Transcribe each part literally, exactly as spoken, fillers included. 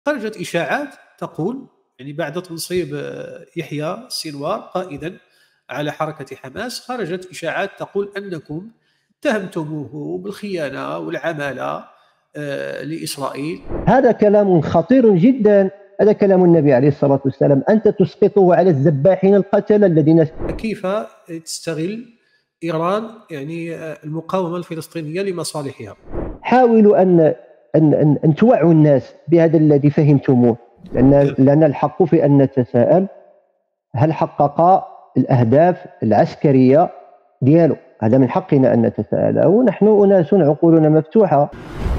خرجت إشاعات تقول يعني بعد تنصيب يحيى السنوار قائدا على حركة حماس، خرجت إشاعات تقول أنكم اتهمتموه بالخيانة والعمالة آه، لإسرائيل. هذا كلام خطير جدا، هذا كلام النبي عليه الصلاة والسلام، أنت تسقطه على الذباحين القتلة الذين كيف تستغل إيران يعني المقاومة الفلسطينية لمصالحها؟ حاولوا أن أن أن, أن توعوا الناس بهذا الذي فهمتموه، لأن لنا الحق في أن نتساءل هل حقق الأهداف العسكرية ديالو. هذا من حقنا أن نتساءل، ونحن أناس عقولنا مفتوحة.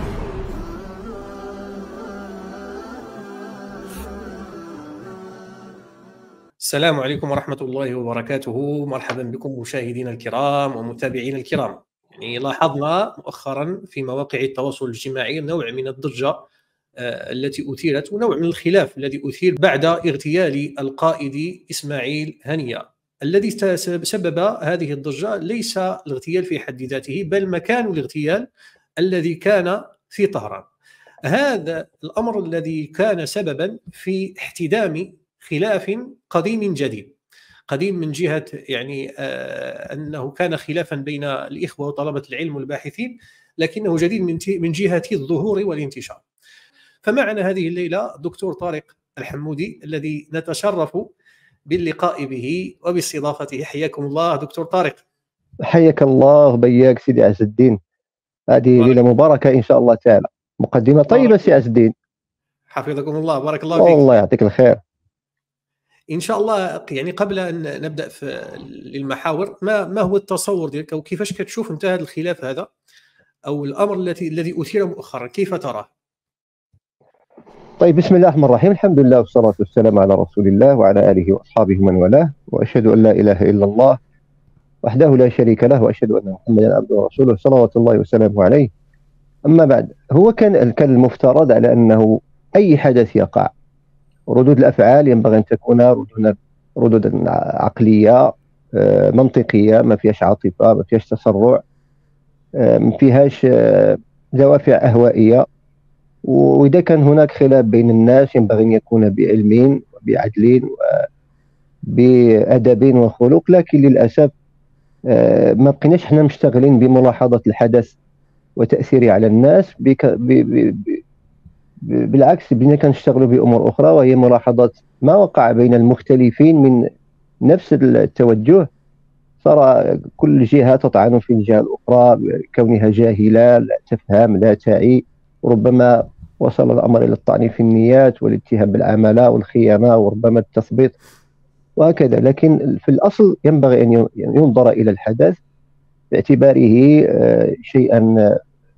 السلام عليكم ورحمة الله وبركاته. مرحبا بكم مشاهدينا الكرام ومتابعينا الكرام. يعني لاحظنا مؤخرا في مواقع التواصل الاجتماعي نوع من الضجة التي أثيرت ونوع من الخلاف الذي أثير بعد اغتيال القائد إسماعيل هنية. الذي سبب هذه الضجة ليس الاغتيال في حد ذاته، بل مكان الاغتيال الذي كان في طهران. هذا الأمر الذي كان سببا في احتدام خلاف قديم جديد. قديم من جهة يعني آه أنه كان خلافا بين الإخوة وطلبة العلم والباحثين، لكنه جديد من من جهة الظهور والانتشار. فمعنا هذه الليلة دكتور طارق الحمودي الذي نتشرف باللقاء به وباستضافته. حياكم الله دكتور طارق. حياك الله بياك سيدي عز الدين، هذه ليلة مباركة إن شاء الله تعالى. مقدمة طيبة سي عز الدين، حفظكم الله، بارك الله فيك. الله يعطيك الخير. إن شاء الله يعني قبل أن نبدأ في المحاور، ما ما هو التصور ديالك أو كيفاش كتشوف أنت هذا الخلاف هذا أو الأمر الذي الذي أثير مؤخرا، كيف تراه؟ طيب، بسم الله الرحمن الرحيم، الحمد لله والصلاة والسلام على رسول الله وعلى آله وأصحابه من والاه، وأشهد أن لا إله إلا الله وحده لا شريك له، وأشهد أن محمدا عبده ورسوله صلوات الله وسلامه عليه. أما بعد، هو كان كان المفترض على أنه أي حدث يقع ردود الأفعال ينبغي أن تكون ردود ردود عقلية منطقية، ما فيهاش عاطفة، ما فيهاش تسرع، ما فيهاش دوافع أهوائية. وإذا كان هناك خلاف بين الناس ينبغي أن يكون بعلم وبعدل وبأدب وخلق، لكن للأسف ما بقيناش حنا مشتغلين بملاحظة الحدث وتأثيره على الناس. بك ب ب ب بالعكس، بدنا كنشتغلوا بأمور أخرى، وهي ملاحظة ما وقع بين المختلفين من نفس التوجه. صار كل جهة تطعن في الجهة الأخرى كونها جاهلة، لا تفهم، لا تعي، وربما وصل الأمر إلى الطعن في النيات والاتهام بالعمالة والخيانة وربما التثبيط وهكذا. لكن في الأصل ينبغي أن ينظر إلى الحدث باعتباره شيئا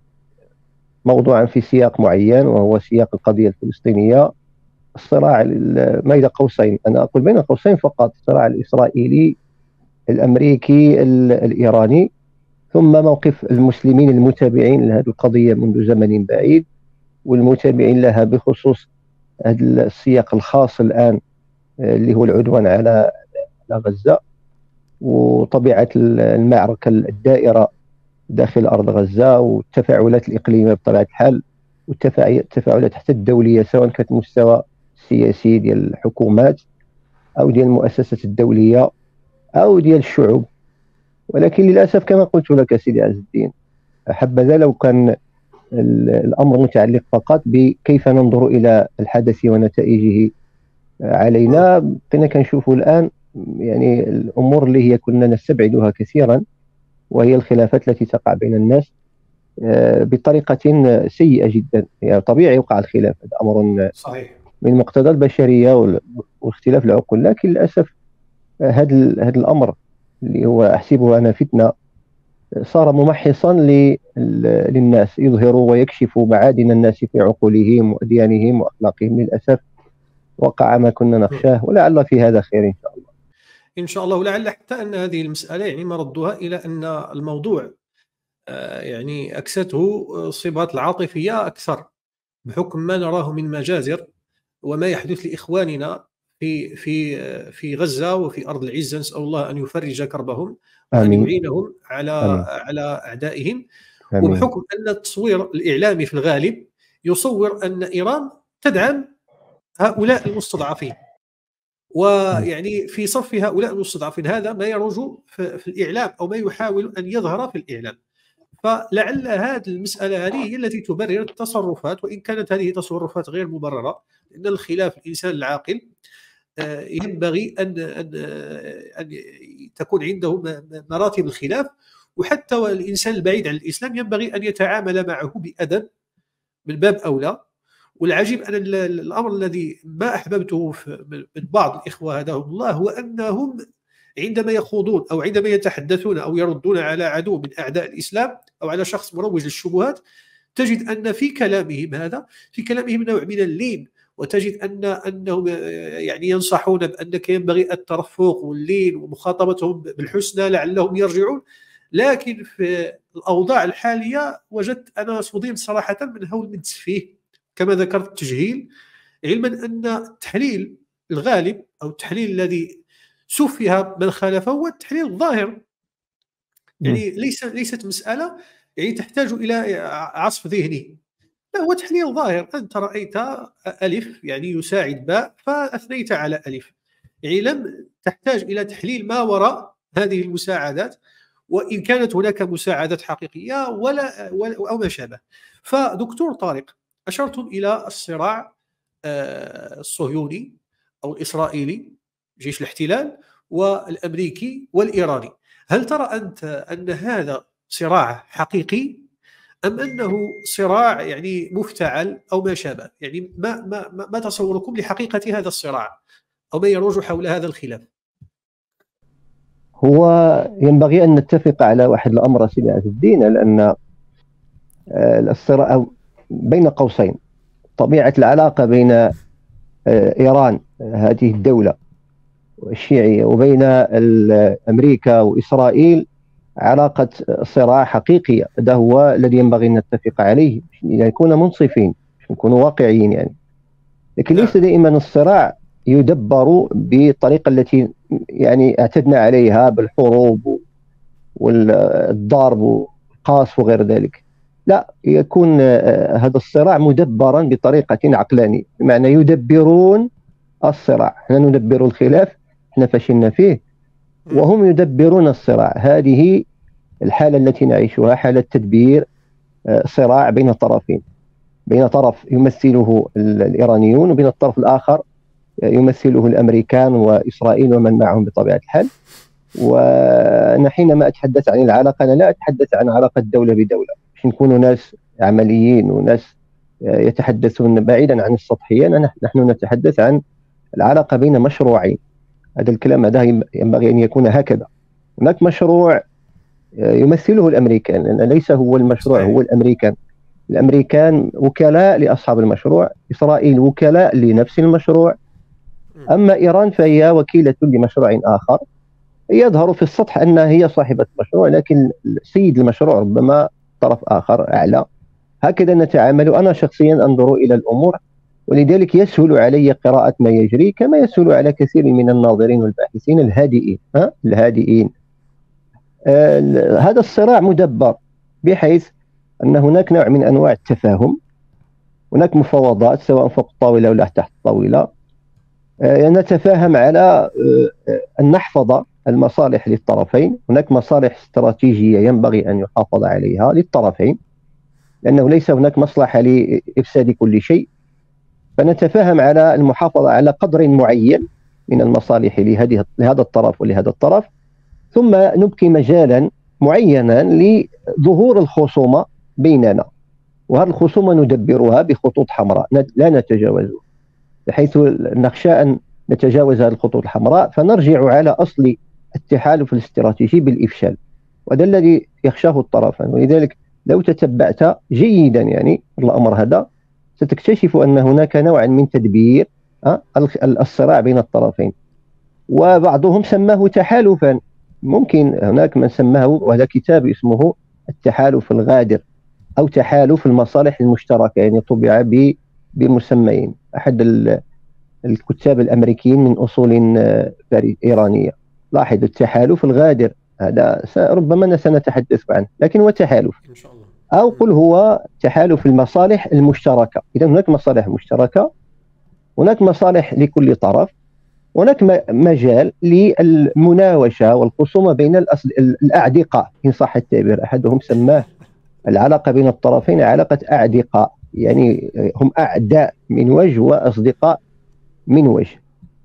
موضوعا في سياق معين، وهو سياق القضية الفلسطينية، الصراع ما بين قوسين، أنا أقول بين قوسين فقط، الصراع الإسرائيلي الأمريكي الإيراني، ثم موقف المسلمين المتابعين لهذه القضية منذ زمن بعيد والمتابعين لها بخصوص هذا السياق الخاص الآن اللي هو العدوان على غزة وطبيعة المعركة الدائرة داخل أرض غزة والتفاعلات الإقليمية بطبيعة الحال والتفاعلات حتى الدولية، سواء كانت مستوى السياسي ديال الحكومات أو ديال المؤسسات الدولية أو ديال الشعوب. ولكن للأسف كما قلت لك سيدي عز الدين، حبذا لو كان الأمر متعلق فقط بكيف ننظر إلى الحدث ونتائجه علينا. كنا كنشوفوا الآن يعني الأمور اللي هي كنا نستبعدها كثيرا، وهي الخلافات التي تقع بين الناس بطريقة سيئة جدا. يعني طبيعي يوقع الخلاف، هذا أمر صحيح من مقتضى البشرية واختلاف العقول، لكن للأسف هذا هذا الأمر اللي هو أحسبه أنا فتنة صار ممحصا للناس، يظهروا ويكشفوا معادن الناس في عقولهم وأديانهم وأخلاقهم. للأسف وقع ما كنا نخشاه، ولعل في هذا خير إن شاء الله. إن شاء الله، ولعل حتى أن هذه المسألة يعني مردها إلى أن الموضوع يعني أكسته الصبغات العاطفية أكثر، بحكم ما نراه من مجازر وما يحدث لإخواننا في في في غزة وفي أرض العزة. نسأل الله أن يفرج كربهم وأن يعينهم على آمين. على أعدائهم. آمين. وبحكم أن التصوير الإعلامي في الغالب يصور أن إيران تدعم هؤلاء المستضعفين، ويعني في صف هؤلاء المستضعفين هذا ما يروج في الإعلام أو ما يحاول أن يظهر في الإعلام. فلعل هذه المسألة هذه هي التي تبرر التصرفات، وإن كانت هذه تصرفات غير مبررة، لأن الخلاف الإنسان العاقل ينبغي أن أن أن تكون عنده مراتب الخلاف، وحتى الإنسان البعيد عن الإسلام ينبغي أن يتعامل معه بأدب من باب أولى. والعجيب أن الأمر الذي ما أحببته من بعض الإخوة هداهم الله هو أنهم عندما يخوضون أو عندما يتحدثون أو يردون على عدو من أعداء الإسلام أو على شخص مروج للشبهات، تجد أن في كلامهم هذا في كلامهم نوع من اللين، وتجد أن أنهم يعني ينصحون بأنك ينبغي الترفق واللين ومخاطبتهم بالحسنى لعلهم يرجعون. لكن في الأوضاع الحالية وجدت أنا صديم صراحة من هول من التسفيه كما ذكرت التجهيل، علما أن التحليل الغالب أو التحليل الذي سفه من خالفه هو التحليل الظاهر. يعني ليس ليست مسألة يعني تحتاج إلى عصف ذهني، لا، هو تحليل ظاهر. أنت رأيت ألف يعني يساعد باء فأثنيت على ألف، يعني لم تحتاج إلى تحليل ما وراء هذه المساعدات، وإن كانت هناك مساعدات حقيقية ولا أو ما شابه. فدكتور طارق، أشرتم إلى الصراع الصهيوني أو الإسرائيلي جيش الاحتلال والأمريكي والإيراني. هل ترى أنت أن هذا صراع حقيقي أم أنه صراع يعني مفتعل أو ما شابه؟ يعني ما ما ما تصوركم لحقيقة هذا الصراع أو ما يروج حول هذا الخلاف؟ هو ينبغي أن نتفق على واحد الأمر سيدي عز الدين، لأن الصراع بين قوسين طبيعة العلاقة بين إيران هذه الدولة الشيعية وبين أمريكا وإسرائيل علاقة صراع حقيقية. هذا هو الذي ينبغي أن نتفق عليه، نكون منصفين، نكون واقعيين يعني. لكن ليس دائما الصراع يدبر بالطريقة التي يعني اعتدنا عليها بالحروب والضرب والقصف وغير ذلك. لا، يكون هذا الصراع مدبرا بطريقة عقلانية، بمعنى يدبرون الصراع. احنا ندبر الخلاف، احنا فشلنا فيه، وهم يدبرون الصراع. هذه الحالة التي نعيشها حالة تدبير صراع بين الطرفين، بين طرف يمثله الإيرانيون وبين الطرف الآخر يمثله الأمريكان وإسرائيل ومن معهم بطبيعة الحال. وأنا حينما أتحدث عن العلاقة أنا لا أتحدث عن علاقة دولة بدولة، باش نكونوا ناس عمليين وناس يتحدثون بعيدا عن السطحية. نحن نتحدث عن العلاقة بين مشروعين. هذا الكلام هذا ينبغي أن يكون هكذا. هناك مشروع يمثله الأمريكان، لأن ليس هو المشروع، هو الأمريكان. الأمريكان وكلاء لأصحاب المشروع، إسرائيل وكلاء لنفس المشروع، أما إيران فهي وكيلة لمشروع آخر. يظهر في السطح أنها هي صاحبة المشروع، لكن سيد المشروع ربما طرف آخر أعلى. هكذا نتعامل. أنا شخصيا أنظر إلى الأمور، ولذلك يسهل علي قراءة ما يجري كما يسهل على كثير من الناظرين والباحثين الهادئين. ها الهادئين آه هذا الصراع مدبر بحيث أن هناك نوع من أنواع التفاهم، هناك مفاوضات سواء فوق الطاولة ولا تحت الطاولة. آه نتفاهم على آه أن نحفظ المصالح للطرفين. هناك مصالح استراتيجية ينبغي أن يحافظ عليها للطرفين، لأنه ليس هناك مصلحة لإفساد كل شيء. فنتفاهم على المحافظة على قدر معين من المصالح لهذه لهذا الطرف ولهذا الطرف، ثم نبقي مجالا معينا لظهور الخصومة بيننا. وهذه الخصومة ندبرها بخطوط حمراء لا نتجاوزها، بحيث نخشى أن نتجاوز هذه الخطوط الحمراء فنرجع على أصل التحالف الاستراتيجي بالإفشال، وهذا الذي يخشاه الطرفان. ولذلك لو تتبعت جيدا يعني الأمر هذا ستكتشف أن هناك نوعا من تدبير الصراع بين الطرفين، وبعضهم سماه تحالفا. ممكن هناك من سماه، وهذا كتاب اسمه التحالف الغادر أو تحالف المصالح المشتركة، يعني طبع بمسميين. أحد الكتاب الأمريكيين من أصول إيرانية. لاحظ التحالف الغادر هذا ربما سنتحدث عنه، لكن هو تحالف إن شاء الله. أو قل هو تحالف المصالح المشتركة. إذا هناك مصالح مشتركة هناك مصالح لكل طرف. هناك مجال للمناوشة والخصومة بين الأعدقاء إن صح التعبير. أحدهم سماه العلاقة بين الطرفين علاقة أعدقاء، يعني هم أعداء من وجه وأصدقاء من وجه،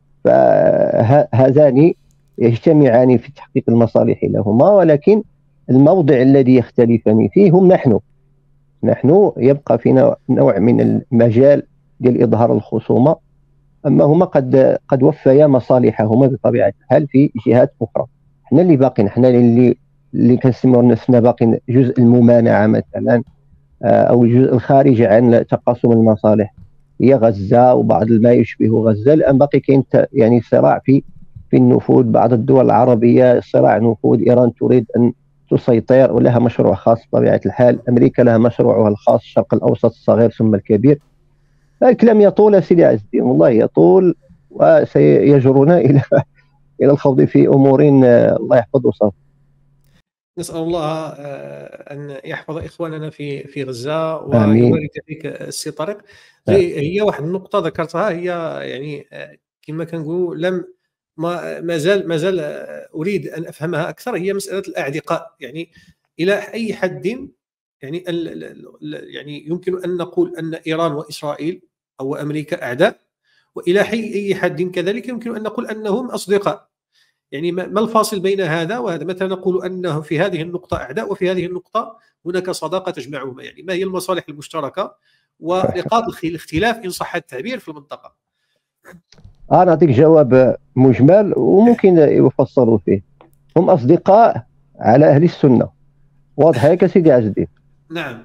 فهذان يجتمعان في تحقيق المصالح لهما، ولكن الموضع الذي يختلفان فيه هم نحن نحن يبقى في نوع من المجال ديال إظهار الخصومة، أما هما قد قد وفيا مصالحهما بطبيعة الحال في جهات أخرى. حنا اللي باقين، حنا اللي اللي كنسميو نفسنا باقين جزء الممانعة مثلا، أو الجزء الخارجي عن تقاسم المصالح، هي غزة وبعض ما يشبه غزة. الآن باقي كاين يعني صراع في في النفوذ. بعض الدول العربية صراع نفوذ، إيران تريد أن تسيطر ولها مشروع خاص بطبيعة الحال، أمريكا لها مشروعها الخاص، الشرق الأوسط الصغير ثم الكبير. الكلام يطول سيدي عز الدين، والله يطول، وسيجرنا إلى إلى الخوض في أمور الله يحفظ وصف. نسأل الله أن يحفظ إخواننا في في غزة آمين. ويبارك فيك السي طارق. هي واحد النقطة ذكرتها، هي يعني كما كنقول لم ما ما زال ما زال أريد أن أفهمها أكثر، هي مسألة الأعدقاء. يعني إلى أي حد يعني يعني يمكن أن نقول أن إيران وإسرائيل أو أمريكا أعداء، وإلى أي حد كذلك يمكن أن نقول أنهم أصدقاء؟ يعني ما الفاصل بين هذا وهذا؟ متى نقول أنه في هذه النقطة أعداء وفي هذه النقطة هناك صداقة تجمعهما؟ يعني ما هي المصالح المشتركة ونقاط الاختلاف إن صح التعبير في المنطقة؟ أنا أعطيك جواب مجمل وممكن يفصلوا فيه. هم أصدقاء على أهل السنة، واضح يا سيدي عز الدين؟ نعم.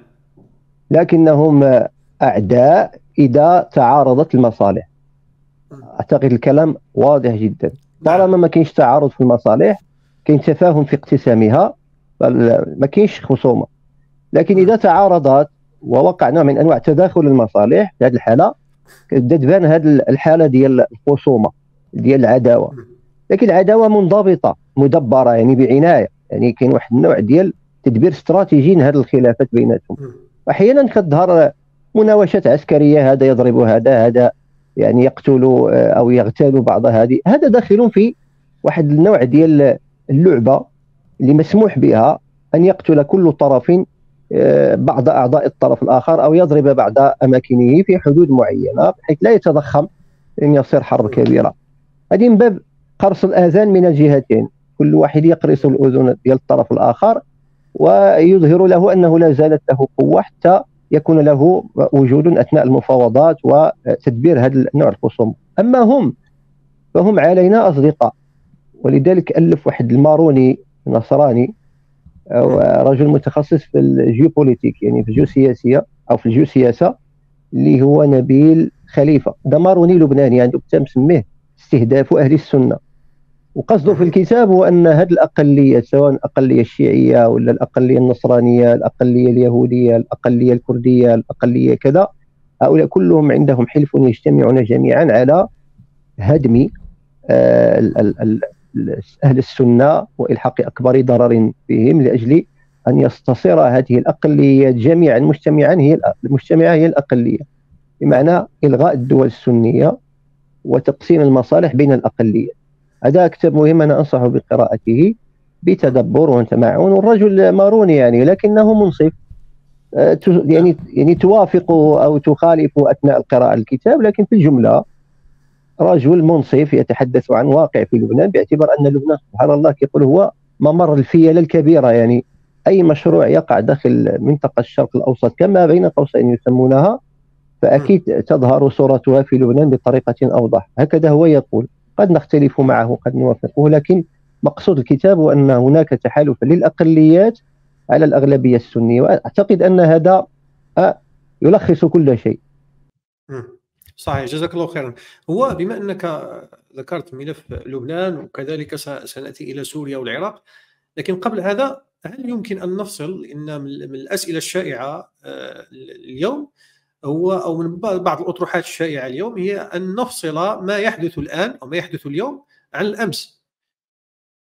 لكنهم أعداء إذا تعارضت المصالح. أعتقد الكلام واضح جدا. طالما ما كاينش تعارض في المصالح، كاين تفاهم في اقتسامها، ما كاينش خصومة. لكن إذا تعارضت ووقع نوع من أنواع تداخل المصالح، في هذه الحالة تبدا تبان هذه الحالة ديال الخصومة، ديال العداوة. لكن العداوة منضبطة مدبرة، يعني بعناية، يعني كاين واحد النوع ديال تدبير استراتيجي لهذه الخلافات بيناتهم. أحيانا كتظهر مناوشات عسكرية، هذا يضرب هذا، هذا يعني يقتل أو يغتال بعض هذه، هذا داخل في واحد النوع ديال اللعبة اللي مسموح بها أن يقتل كل طرف بعض أعضاء الطرف الآخر أو يضرب بعض أماكنه في حدود معينة بحيث لا يتضخم أن يصير حرب كبيرة. هذه من باب قرص الآذان من الجهتين، كل واحد يقرص الأذن ديال الطرف الآخر ويظهر له أنه لا زالت له قوة حتى يكون له وجود أثناء المفاوضات وتدبير هذا النوع الخصوم. أما هم فهم علينا أصدقاء، ولذلك ألف واحد الماروني نصراني أو رجل متخصص في الجيوبوليتيك، يعني في الجيوسياسية أو في الجيوسياسة، اللي هو نبيل خليفة. ده ماروني لبناني عنده كتاب مسميه استهداف أهل السنة، وقصده في الكتاب هو أن هذه الأقلية، سواء الأقلية الشيعية ولا الأقلية النصرانية، الأقلية اليهودية، الأقلية الكردية، الأقلية كذا، هؤلاء كلهم عندهم حلف يجتمعون جميعا على هدم أهل السنة وإلحاق أكبر ضرر بهم، لأجل أن يستصير هذه الأقليات جميعا مجتمعا هي المجتمعة هي الأقلية، بمعنى إلغاء الدول السنية وتقسيم المصالح بين الأقليات. هذا كتاب مهم، أنا أنصح بقراءته بتدبر وتمعن. والرجل ماروني يعني، لكنه منصف، يعني يعني توافق أو تخالف أثناء القراءة الكتاب، لكن في الجملة رجل منصف يتحدث عن واقع في لبنان، باعتبار أن لبنان سبحان الله كيقول هو ممر الفيلة الكبيرة. يعني أي مشروع يقع داخل منطقة الشرق الأوسط كما بين قوسين يسمونها، فأكيد تظهر صورتها في لبنان بطريقة أوضح. هكذا هو يقول، قد نختلف معه قد نوافقه، لكن مقصود الكتاب هو أن هناك تحالف للأقليات على الأغلبية السنية، وأعتقد أن هذا يلخص كل شيء. صحيح، جزاك الله خيرا. هو بما أنك ذكرت ملف لبنان وكذلك سنأتي إلى سوريا والعراق، لكن قبل هذا هل يمكن أن نفصل، إن من الأسئلة الشائعة اليوم هو أو من بعض الأطروحات الشائعة اليوم هي أن نفصل ما يحدث الآن أو ما يحدث اليوم عن الأمس.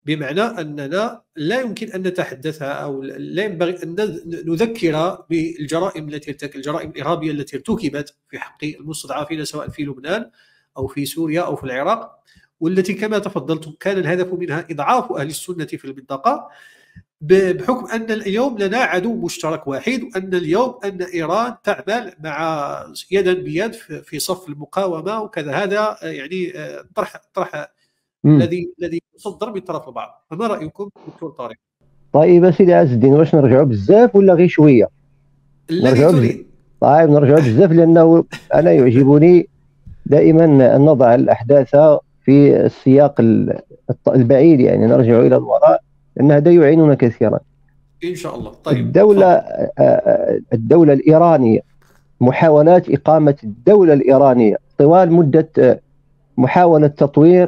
بمعنى أننا لا يمكن أن نتحدث أو لا ينبغي أن نذكر بالجرائم التي ارتكبت، الجرائم الإرهابية التي ارتكبت في حق المستضعفين سواء في لبنان أو في سوريا أو في العراق، والتي كما تفضلتم كان الهدف منها إضعاف أهل السنة في المنطقة، بحكم أن اليوم لنا عدو مشترك واحد، وأن اليوم أن إيران تعمل مع يدا بيد في صف المقاومة وكذا. هذا يعني طرح طرح الذي الذي يصدر من طرف البعض. فما رايكم دكتور طارق؟ طيب سيدي عز الدين، واش نرجعوا بزاف ولا غير شويه؟ الذي تريد. طيب نرجعوا بزاف، لانه انا يعجبني دائما ان نضع الاحداث في السياق البعيد، يعني نرجع الى الوراء، لان هذا يعيننا كثيرا ان شاء الله. طيب الدوله الدوله الايرانيه، محاولات اقامه الدوله الايرانيه طوال مده محاوله تطوير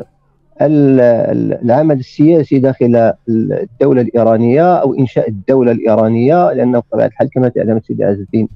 العمل السياسي داخل الدولة الإيرانية أو إنشاء الدولة الإيرانية، لأنه بطبيعة الحال كما تعلم سيدي عز الدين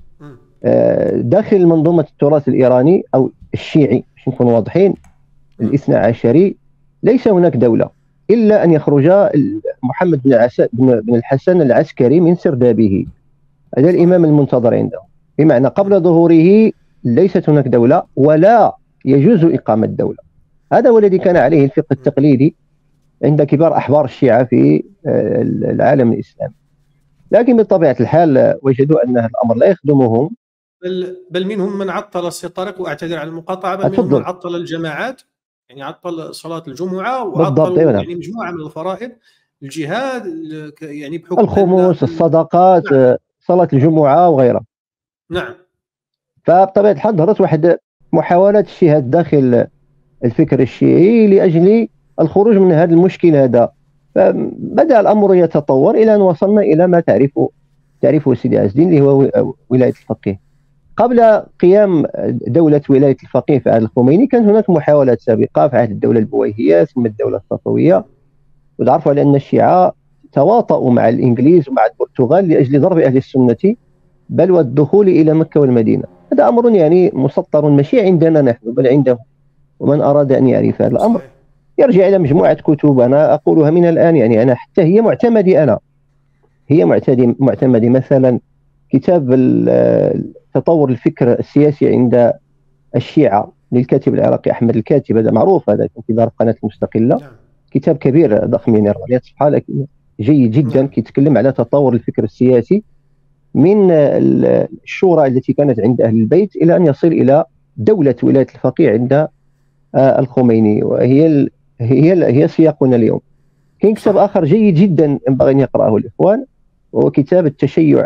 داخل منظومة التراث الإيراني أو الشيعي، باش نكون واضحين، الاثنى عشري، ليس هناك دولة إلا أن يخرج محمد بن الحسن العسكري من سردابه. هذا الإمام المنتظر عندهم، بمعنى قبل ظهوره ليست هناك دولة ولا يجوز إقامة دولة. هذا هو الذي كان عليه الفقه التقليدي عند كبار أحبار الشيعة في العالم الإسلامي، لكن بطبيعة الحال وجدوا أن الأمر لا يخدمهم. بل, بل منهم من عطل السي طارق، وأعتذر على المقاطعة، بل منهم من عطل الجماعات، يعني عطل صلاة الجمعة وعطل يعني مجموعة من الفرائض، الجهاد، يعني بحكم الخموس، الصدقات، نعم. صلاة الجمعة وغيرها. نعم. فبطبيعة الحال ظهرت واحد محاولات اجتهاد داخل الفكر الشيعي لأجل الخروج من هذا المشكل هذا. فبدأ الأمر يتطور إلى أن وصلنا إلى ما تعرفه تعرفه سيدي عز الدين، اللي هو ولاية الفقيه. قبل قيام دولة ولاية الفقيه في عهد الخميني كان هناك محاولات سابقة في عهد الدولة البويهية ثم الدولة الصفوية، وتعرفوا على أن الشيعة تواطؤوا مع الإنجليز ومع البرتغال لأجل ضرب أهل السنة بل والدخول إلى مكة والمدينة. هذا أمر يعني مسطر ماشي عندنا نحن بل عندهم، ومن أراد أن يعرف هذا الأمر يرجع إلى مجموعة كتب أنا أقولها من الآن، يعني أنا حتى هي معتمدي أنا هي معتمدي معتمدي مثلا كتاب تطور الفكر السياسي عند الشيعة للكاتب العراقي أحمد الكاتب، هذا معروف، هذا في دار القناة المستقلة، كتاب كبير ضخم يعني أربعمائة صفحة لكن جيد جدا، كيتكلم على تطور الفكر السياسي من الشورى التي كانت عند أهل البيت إلى أن يصل إلى دولة ولاية الفقيه عند الخميني، وهي ال... هي ال... هي سياقنا اليوم. كاين كتاب آخر جيد جدا ينبغي أن يقرأه الإخوان، وهو كتاب التشيع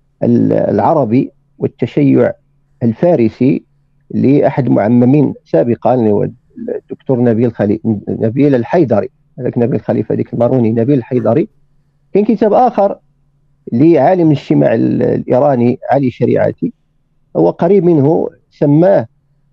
العربي والتشيع الفارسي لأحد معممين سابقا اللي هو الدكتور نبيل خلي... نبيل الحيدري، هذاك نبيل الخليفة هذيك الماروني، نبيل الحيدري. كاين كتاب آخر لعالم الاجتماع الإيراني علي شريعتي، هو قريب منه، سماه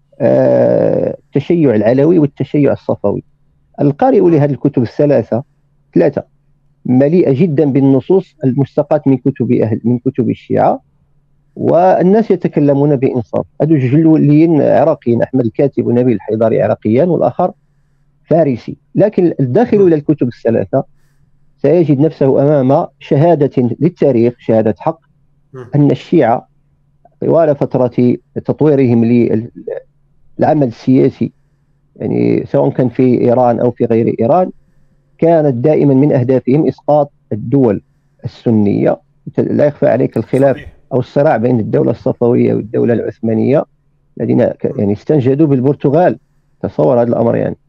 التشيع العلوي والتشيع الصفوي. القارئ لهذه الكتب الثلاثة ثلاثة مليئة جدا بالنصوص المستقاة من كتب أهل من كتب الشيعة، والناس يتكلمون بإنصاف. هذو جلوليين عراقيين، أحمد الكاتب ونبيل الحيدري عراقيان والآخر فارسي، لكن الداخل إلى الكتب الثلاثة سيجد نفسه أمام شهادة للتاريخ، شهادة حق، أن الشيعة طوال فترة تطويرهم للعمل السياسي، يعني سواء كان في إيران أو في غير إيران، كانت دائما من أهدافهم إسقاط الدول السنية. لا يخفى عليك الخلاف أو الصراع بين الدولة الصفوية والدولة العثمانية الذين يعني استنجدوا بالبرتغال، تصور هذا الأمر، يعني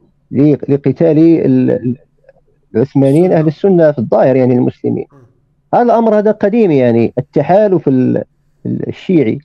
لقتال العثمانيين أهل السنة في الظاهر، يعني المسلمين. هذا الأمر هذا قديم، يعني التحالف الشيعي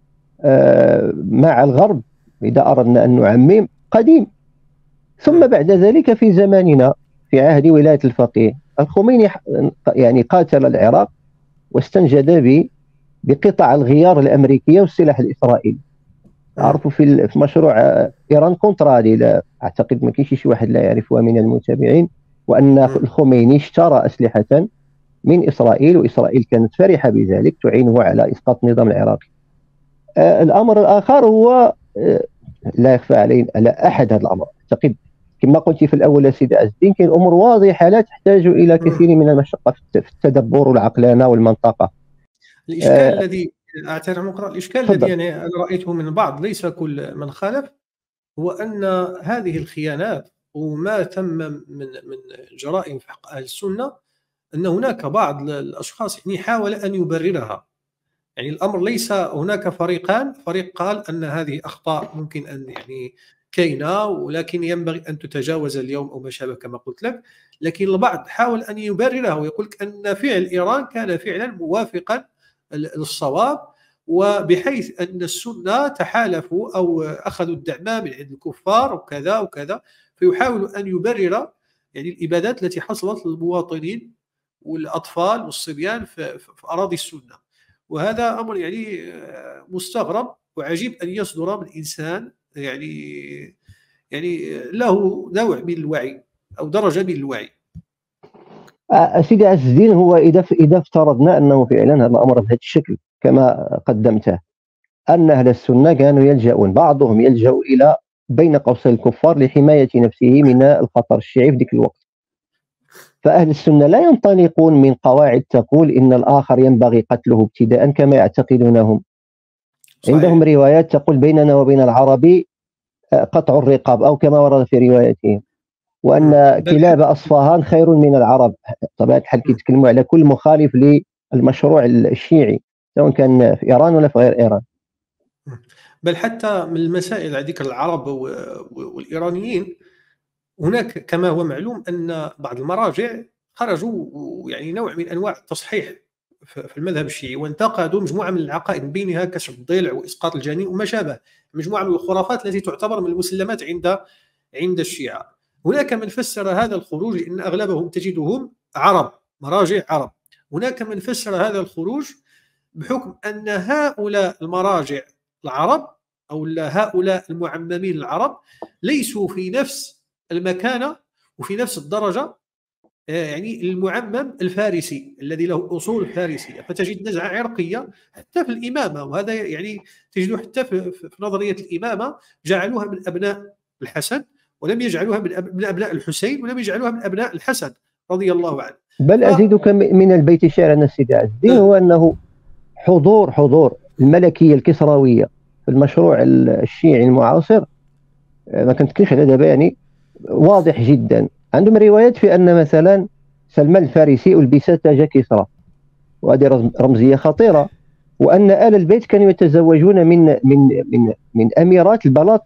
مع الغرب إذا أردنا أن نعمم قديم. ثم بعد ذلك في زماننا في عهد ولاية الفقيه الخميني يعني قاتل العراق واستنجد بقطع الغيار الأمريكية والسلاح الإسرائيلي. عرفوا في مشروع إيران كونترا، لا أعتقد ما كاينش شي واحد لا يعرفها من المتابعين، وأن الخميني اشترى أسلحة من إسرائيل، وإسرائيل كانت فرحة بذلك تعينه على إسقاط النظام العراقي. آه الأمر الآخر هو آه لا يخفى علينا على أحد هذا الأمر، أعتقد كما قلت في الاول يا سيدي عز الدين، كاين امور واضحه لا تحتاج الى كثير من المشقه في التدبر والعقلانه والمنطقه. الاشكال آه الذي اعترف مقرأ الاشكال الذي يعني انا رايته من البعض، ليس كل من خالف، هو ان هذه الخيانات وما تم من من جرائم في حق اهل السنه، ان هناك بعض الاشخاص يعني حاول ان يبررها. يعني الامر ليس هناك فريقان، فريق قال ان هذه اخطاء ممكن ان يعني كاينه ولكن ينبغي ان تتجاوز اليوم او ما شابه كما قلت لك، لكن البعض حاول ان يبررها ويقول لك ان فعل ايران كان فعلا موافقا للصواب، وبحيث ان السنه تحالفوا او اخذوا الدعم من عند الكفار وكذا وكذا، فيحاول ان يبرر يعني الابادات التي حصلت للمواطنين والاطفال والصبيان في, في اراضي السنه. وهذا امر يعني مستغرب وعجيب ان يصدر من انسان يعني يعني له نوع من الوعي او درجه من الوعي. سيدي عز الدين، هو اذا اذا افترضنا انه فعلا هذا الامر بهذا الشكل كما قدمته، ان اهل السنه كانوا يلجؤون، بعضهم يلجا الى بين قوسين الكفار لحمايه نفسه من الخطر الشيعي في ذلك الوقت. فأهل السنة لا ينطلقون من قواعد تقول إن الآخر ينبغي قتله ابتداء كما يعتقدون هم. عندهم روايات تقول بيننا وبين العربي قطع الرقاب، أو كما ورد في رواياتهم، وأن كلاب أصفهان خير من العرب. طبعا الحال كيتكلموا على كل مخالف للمشروع الشيعي سواء كان في إيران ولا في غير إيران. بل حتى من المسائل هذيك العرب والإيرانيين، هناك كما هو معلوم أن بعض المراجع خرجوا يعني نوع من أنواع التصحيح في المذهب الشيعي، وانتقدوا مجموعة من العقائد، من بينها كسر الضلع وإسقاط الجنين وما شابه، مجموعة من الخرافات التي تعتبر من المسلمات عند عند الشيعة. هناك من فسر هذا الخروج لأن أغلبهم تجدهم عرب، مراجع عرب. هناك من فسر هذا الخروج بحكم أن هؤلاء المراجع العرب أو هؤلاء المعممين العرب ليسوا في نفس المكانة وفي نفس الدرجة يعني المعمم الفارسي الذي له أصول فارسية، فتجد نزعة عرقية حتى في الإمامة. وهذا يعني تجد حتى في نظرية الإمامة جعلوها من أبناء الحسن ولم يجعلوها من أبناء الحسين، ولم يجعلوها من أبناء الحسن رضي الله عنه. بل أزيدك من البيت شعرا السيد عز الدين، هو أنه حضور حضور الملكية الكسروية في المشروع الشيعي المعاصر، ما كنتكلمش على دابا، يعني واضح جدا. عندهم روايات في أن مثلا سلمان الفارسي ألبس تاج كسرى، وهذه رمزية خطيرة، وأن آل البيت كانوا يتزوجون من من من من أميرات البلاط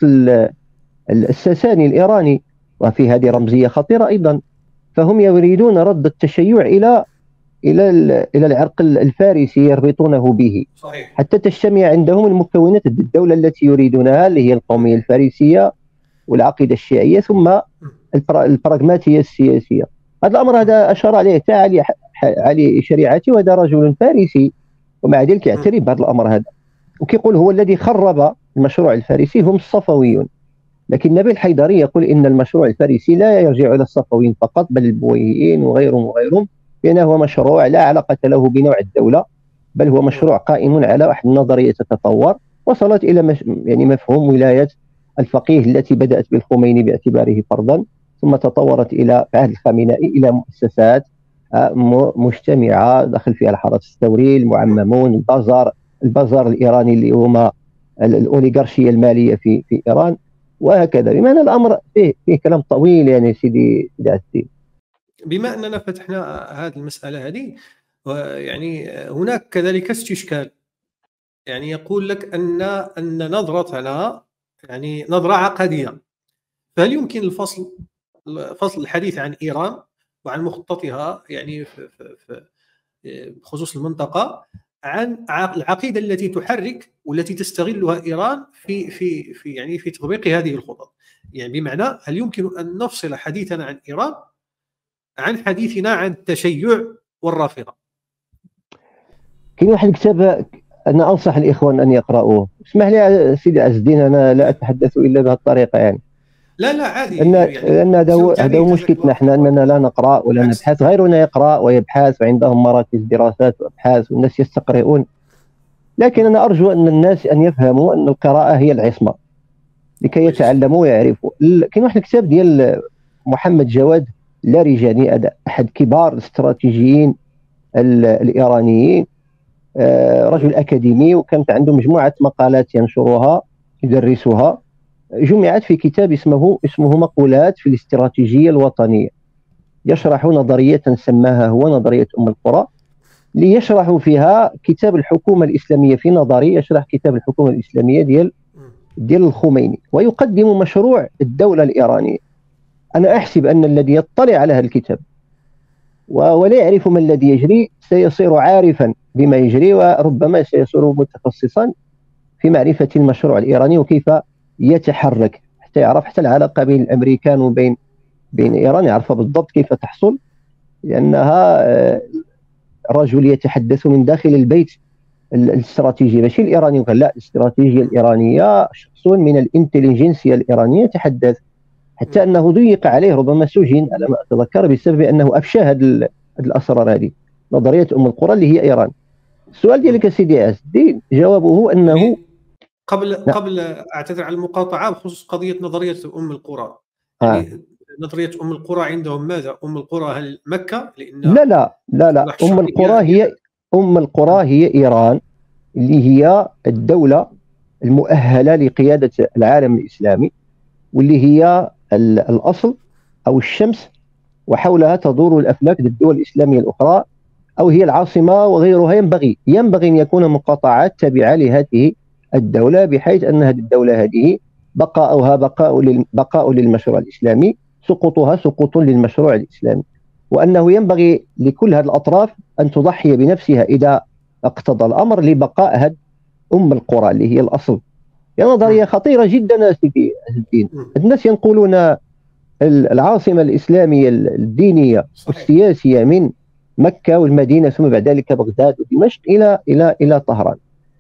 الساساني الإيراني، وفي هذه رمزية خطيرة أيضا. فهم يريدون رد التشيع إلى إلى إلى العرق الفارسي، يربطونه به. صحيح. حتى تجتمع عندهم المكونات الدولة التي يريدونها، اللي هي القومية الفارسية والعقيدة الشيعية ثم البراغماتية السياسية. هذا الأمر هذا أشار عليه تعالي علي شريعتي، وهذا رجل فارسي ومع ذلك يعترف بهذا الأمر هذا، وكيقول هو الذي خرب المشروع الفارسي هم الصفويون. لكن نبيل الحيدري يقول إن المشروع الفارسي لا يرجع إلى الصفويين فقط بل البويهيين وغيرهم وغيرهم، لأنه هو مشروع لا علاقة له بنوع الدولة، بل هو مشروع قائم على واحد النظرية تتطور وصلت إلى مش يعني مفهوم ولاية الفقيه التي بدأت بالخميني باعتباره فرضا، ثم تطورت إلى عهد الخامنئي إلى مؤسسات مجتمعة دخل فيها الحرس الثوري، المعممون، البازار البازار الإيراني اللي هما الأوليغارشية المالية في في إيران، وهكذا. بمعنى الأمر فيه فيه كلام طويل يعني سيدي سيدي عز الدين. بما أننا فتحنا هذه المسألة هذه، يعني هناك كذلك استشكال، يعني يقول لك أن أن نظرتنا يعني نظرة عقدية، فهل يمكن الفصل فصل الحديث عن إيران وعن مخططها يعني في في بخصوص المنطقة عن العقيدة التي تحرك والتي تستغلها إيران في في في يعني في تطبيق هذه الخطط؟ يعني بمعنى هل يمكن أن نفصل حديثنا عن إيران عن حديثنا عن التشيع والرافضة؟ كاين واحد الكتاب أنا أنصح الإخوان أن يقرأوه، اسمح لي سيدي عز الدين، أنا لا أتحدث إلا بهذه الطريقة يعني. لا لا عادي، لأن يعني لأن هذا هو هذا هو مشكلتنا احنا، أننا لا نقرأ ولا نبحث، غيرنا يقرأ ويبحث وعندهم مراكز دراسات وأبحاث والناس يستقرئون. لكن أنا أرجو أن الناس أن يفهموا أن القراءة هي العصمة، لكي كويس. يتعلموا ويعرفوا. كاين واحد الكتاب ديال محمد جواد لاريجاني، احد كبار الاستراتيجيين الايرانيين، آه، رجل اكاديمي، وكانت عنده مجموعه مقالات ينشرها يدرسها، جمعت في كتاب اسمه اسمه مقولات في الاستراتيجيه الوطنيه. يشرح نظريه سماها هو نظريه ام القرى، ليشرح فيها كتاب الحكومه الاسلاميه في نظري، يشرح كتاب الحكومه الاسلاميه ديال ديال الخميني، ويقدم مشروع الدوله الايرانيه. انا احسب ان الذي يطلع على هذا الكتاب ولا يعرف ما الذي يجري سيصير عارفا بما يجري، وربما سيصير متخصصا في معرفة المشروع الإيراني وكيف يتحرك، حتى يعرف حتى العلاقة بين الأمريكان وبين بين إيران، يعرف بالضبط كيف تحصل، لأنها رجل يتحدث من داخل البيت الاستراتيجي، ماشي الإيراني وكان، لا، الاستراتيجية الإيرانية، شخص من الانتليجنسيا الإيرانية يتحدث، حتى أنه ضيق عليه، ربما سجن على ما أتذكر بسبب أنه أفشى هذه الأسرار، هذه نظرية أم القرى اللي هي إيران. السؤال ديالك سيدي عز الدين جوابه أنه يعني قبل لا. قبل أعتذر على المقاطعة بخصوص قضية نظرية أم القرى، يعني آه. نظرية أم القرى عندهم ماذا؟ أم القرى هل مكة؟ لأن لا لا لا لا أم القرى هي أم القرى هي إيران، اللي هي الدولة المؤهلة لقيادة العالم الإسلامي، واللي هي الأصل أو الشمس، وحولها تدور الأفلاك للدول الإسلامية الأخرى، أو هي العاصمة وغيرها. ينبغي ينبغي أن يكون مقاطعات تابعة لهذه الدولة، بحيث أن هذه الدولة هذه بقاؤها بقاء بقاء للمشروع الإسلامي، سقوطها سقوط للمشروع الإسلامي، وأنه ينبغي لكل هذه الأطراف أن تضحي بنفسها إذا اقتضى الأمر لبقاء هذه أم القرى اللي هي الأصل. يعني نظرية خطيرة جدا سيدي الدين. الناس ينقلون العاصمة الإسلامية الدينية والسياسية من مكة والمدينة، ثم بعد ذلك بغداد ودمشق إلى إلى إلى طهران.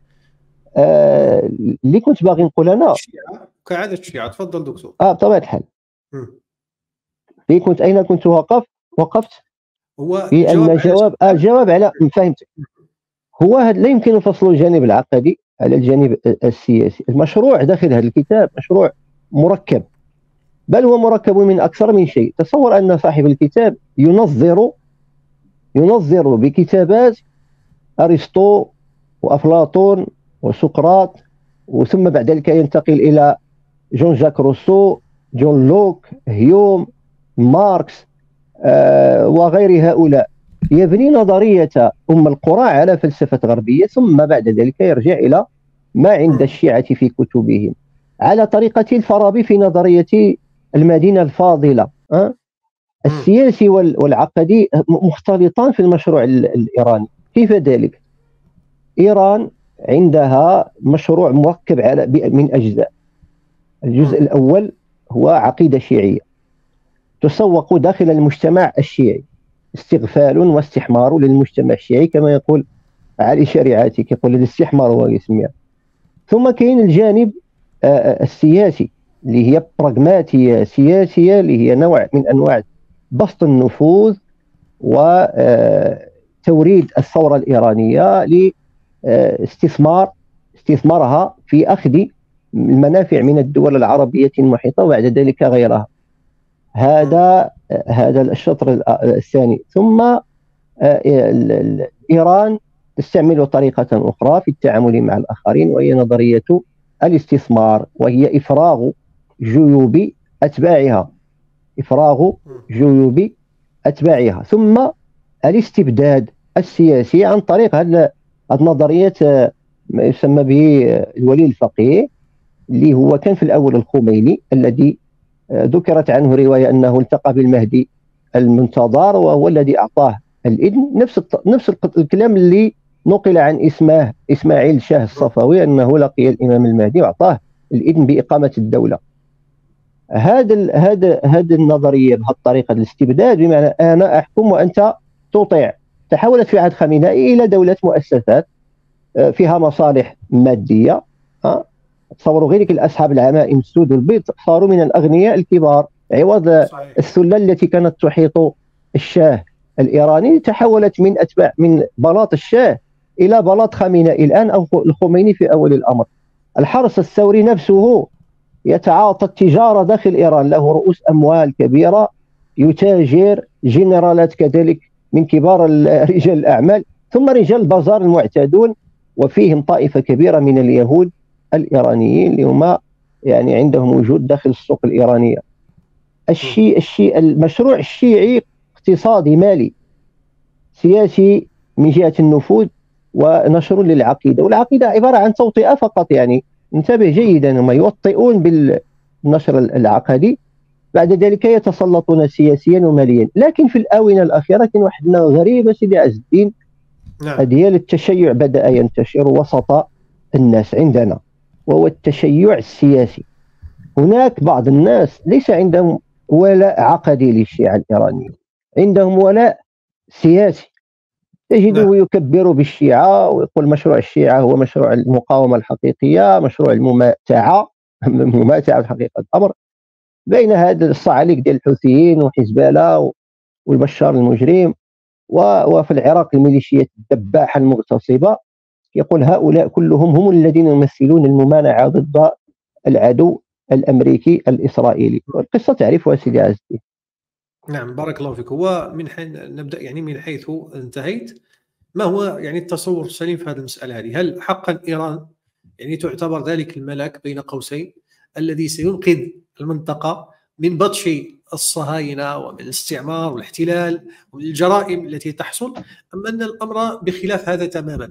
آه اللي كنت باغي نقول أنا كعادة الشيعة. تفضل دكتور. اه بطبيعة الحال. في كنت أين كنت وقف وقفت هو في أن جواب آه جواب على فهمتك. هو لا يمكن فصل الجانب العقدي على الجانب السياسي. المشروع داخل هذا الكتاب مشروع مركب، بل هو مركب من أكثر من شيء. تصور أن صاحب الكتاب ينظر ينظر بكتابات أرسطو وأفلاطون وسقراط، وثم بعد ذلك ينتقل إلى جون جاك روسو، جون لوك، هيوم، ماركس، آه وغير هؤلاء، يبني نظرية أم القرى على فلسفة غربية، ثم بعد ذلك يرجع إلى ما عند الشيعة في كتبهم على طريقة الفارابي في نظرية المدينة الفاضلة. أه؟ السياسي والعقدي مختلطان في المشروع الإيراني. كيف ذلك؟ إيران عندها مشروع مركب على من أجزاء. الجزء الأول هو عقيدة شيعية تسوق داخل المجتمع الشيعي، استغفال واستحمار للمجتمع الشيعي كما يقول علي شريعتي، يقول الاستحمار هو اسمها. ثم كاين الجانب السياسي اللي هي براغماتية سياسية، اللي هي نوع من أنواع بسط النفوذ وتوريد الثورة الإيرانية لاستثمار استثمارها في أخذ المنافع من الدول العربية المحيطة وبعد ذلك غيرها. هذا هذا الشطر الثاني. ثم إيران تستعمل طريقة أخرى في التعامل مع الآخرين، وهي نظرية الاستثمار، وهي إفراغ جيوب أتباعها إفراغ جيوب أتباعها ثم الاستبداد السياسي عن طريق هذه النظرية ما يسمى به الولي الفقيه، اللي هو كان في الأول الخميني، الذي ذكرت عنه رواية أنه التقى بالمهدي المنتظر وهو الذي أعطاه الإذن. نفس نفس الكلام اللي نقل عن اسمه إسماعيل شاه الصفوي، أنه لقي الإمام المهدي وأعطاه الإذن بإقامة الدولة. هذا هذا هذه النظرية بهذه الطريقة الاستبداد، بمعنى أنا أحكم وأنت تطيع. تحولت في عهد خامنئي إلى دولة مؤسسات فيها مصالح مادية. تصوروا غير الأصحاب العمائم السود والبيض صاروا من الأغنياء الكبار، عوض السلة التي كانت تحيط الشاه الإيراني تحولت من أتباع من بلاط الشاه إلى بلاط خامنئي الآن أو الخميني في أول الأمر. الحرس الثوري نفسه يتعاطى التجارة داخل إيران، له رؤوس أموال كبيرة، يتاجر، جنرالات كذلك من كبار رجال الأعمال، ثم رجال البازار المعتادون، وفيهم طائفة كبيرة من اليهود الإيرانيين اللي هما يعني عندهم وجود داخل السوق الإيرانية. الشيء الشيء المشروع الشيعي اقتصادي مالي سياسي من جهة النفوذ ونشر للعقيدة، والعقيدة عبارة عن توطئة فقط. يعني انتبه جيدا، هم يوطئون بالنشر العقدي، بعد ذلك يتسلطون سياسيا وماليا. لكن في الآونة الأخيرة كاين واحد غريبة سيدي عز الدين، نعم. ديال التشيع بدأ ينتشر وسط الناس عندنا، وهو التشيع السياسي. هناك بعض الناس ليس عندهم ولاء عقدي للشيعة الإيرانيين، عندهم ولاء سياسي. تجده نعم. يكبر بالشيعة ويقول مشروع الشيعة هو مشروع المقاومة الحقيقية، مشروع المماتعة المماتعة حقيقة الأمر بين هذا الصعاليك ديال الحوثيين وحزب الله والبشار المجرم، وفي العراق الميليشيات الدباحة المغتصبة. يقول هؤلاء كلهم هم الذين يمثلون الممانعة ضد العدو الأمريكي الإسرائيلي. القصة تعرفها سيدي عز الدين. نعم، بارك الله فيك. هو من حين نبدأ يعني من حيث انتهيت، ما هو يعني التصور السليم في هذه المسألة هذه؟ هل حقا إيران يعني تعتبر ذلك الملاك بين قوسين الذي سينقذ المنطقة من بطش الصهاينة ومن الاستعمار والاحتلال ومن الجرائم التي تحصل، أم أن الأمر بخلاف هذا تماما؟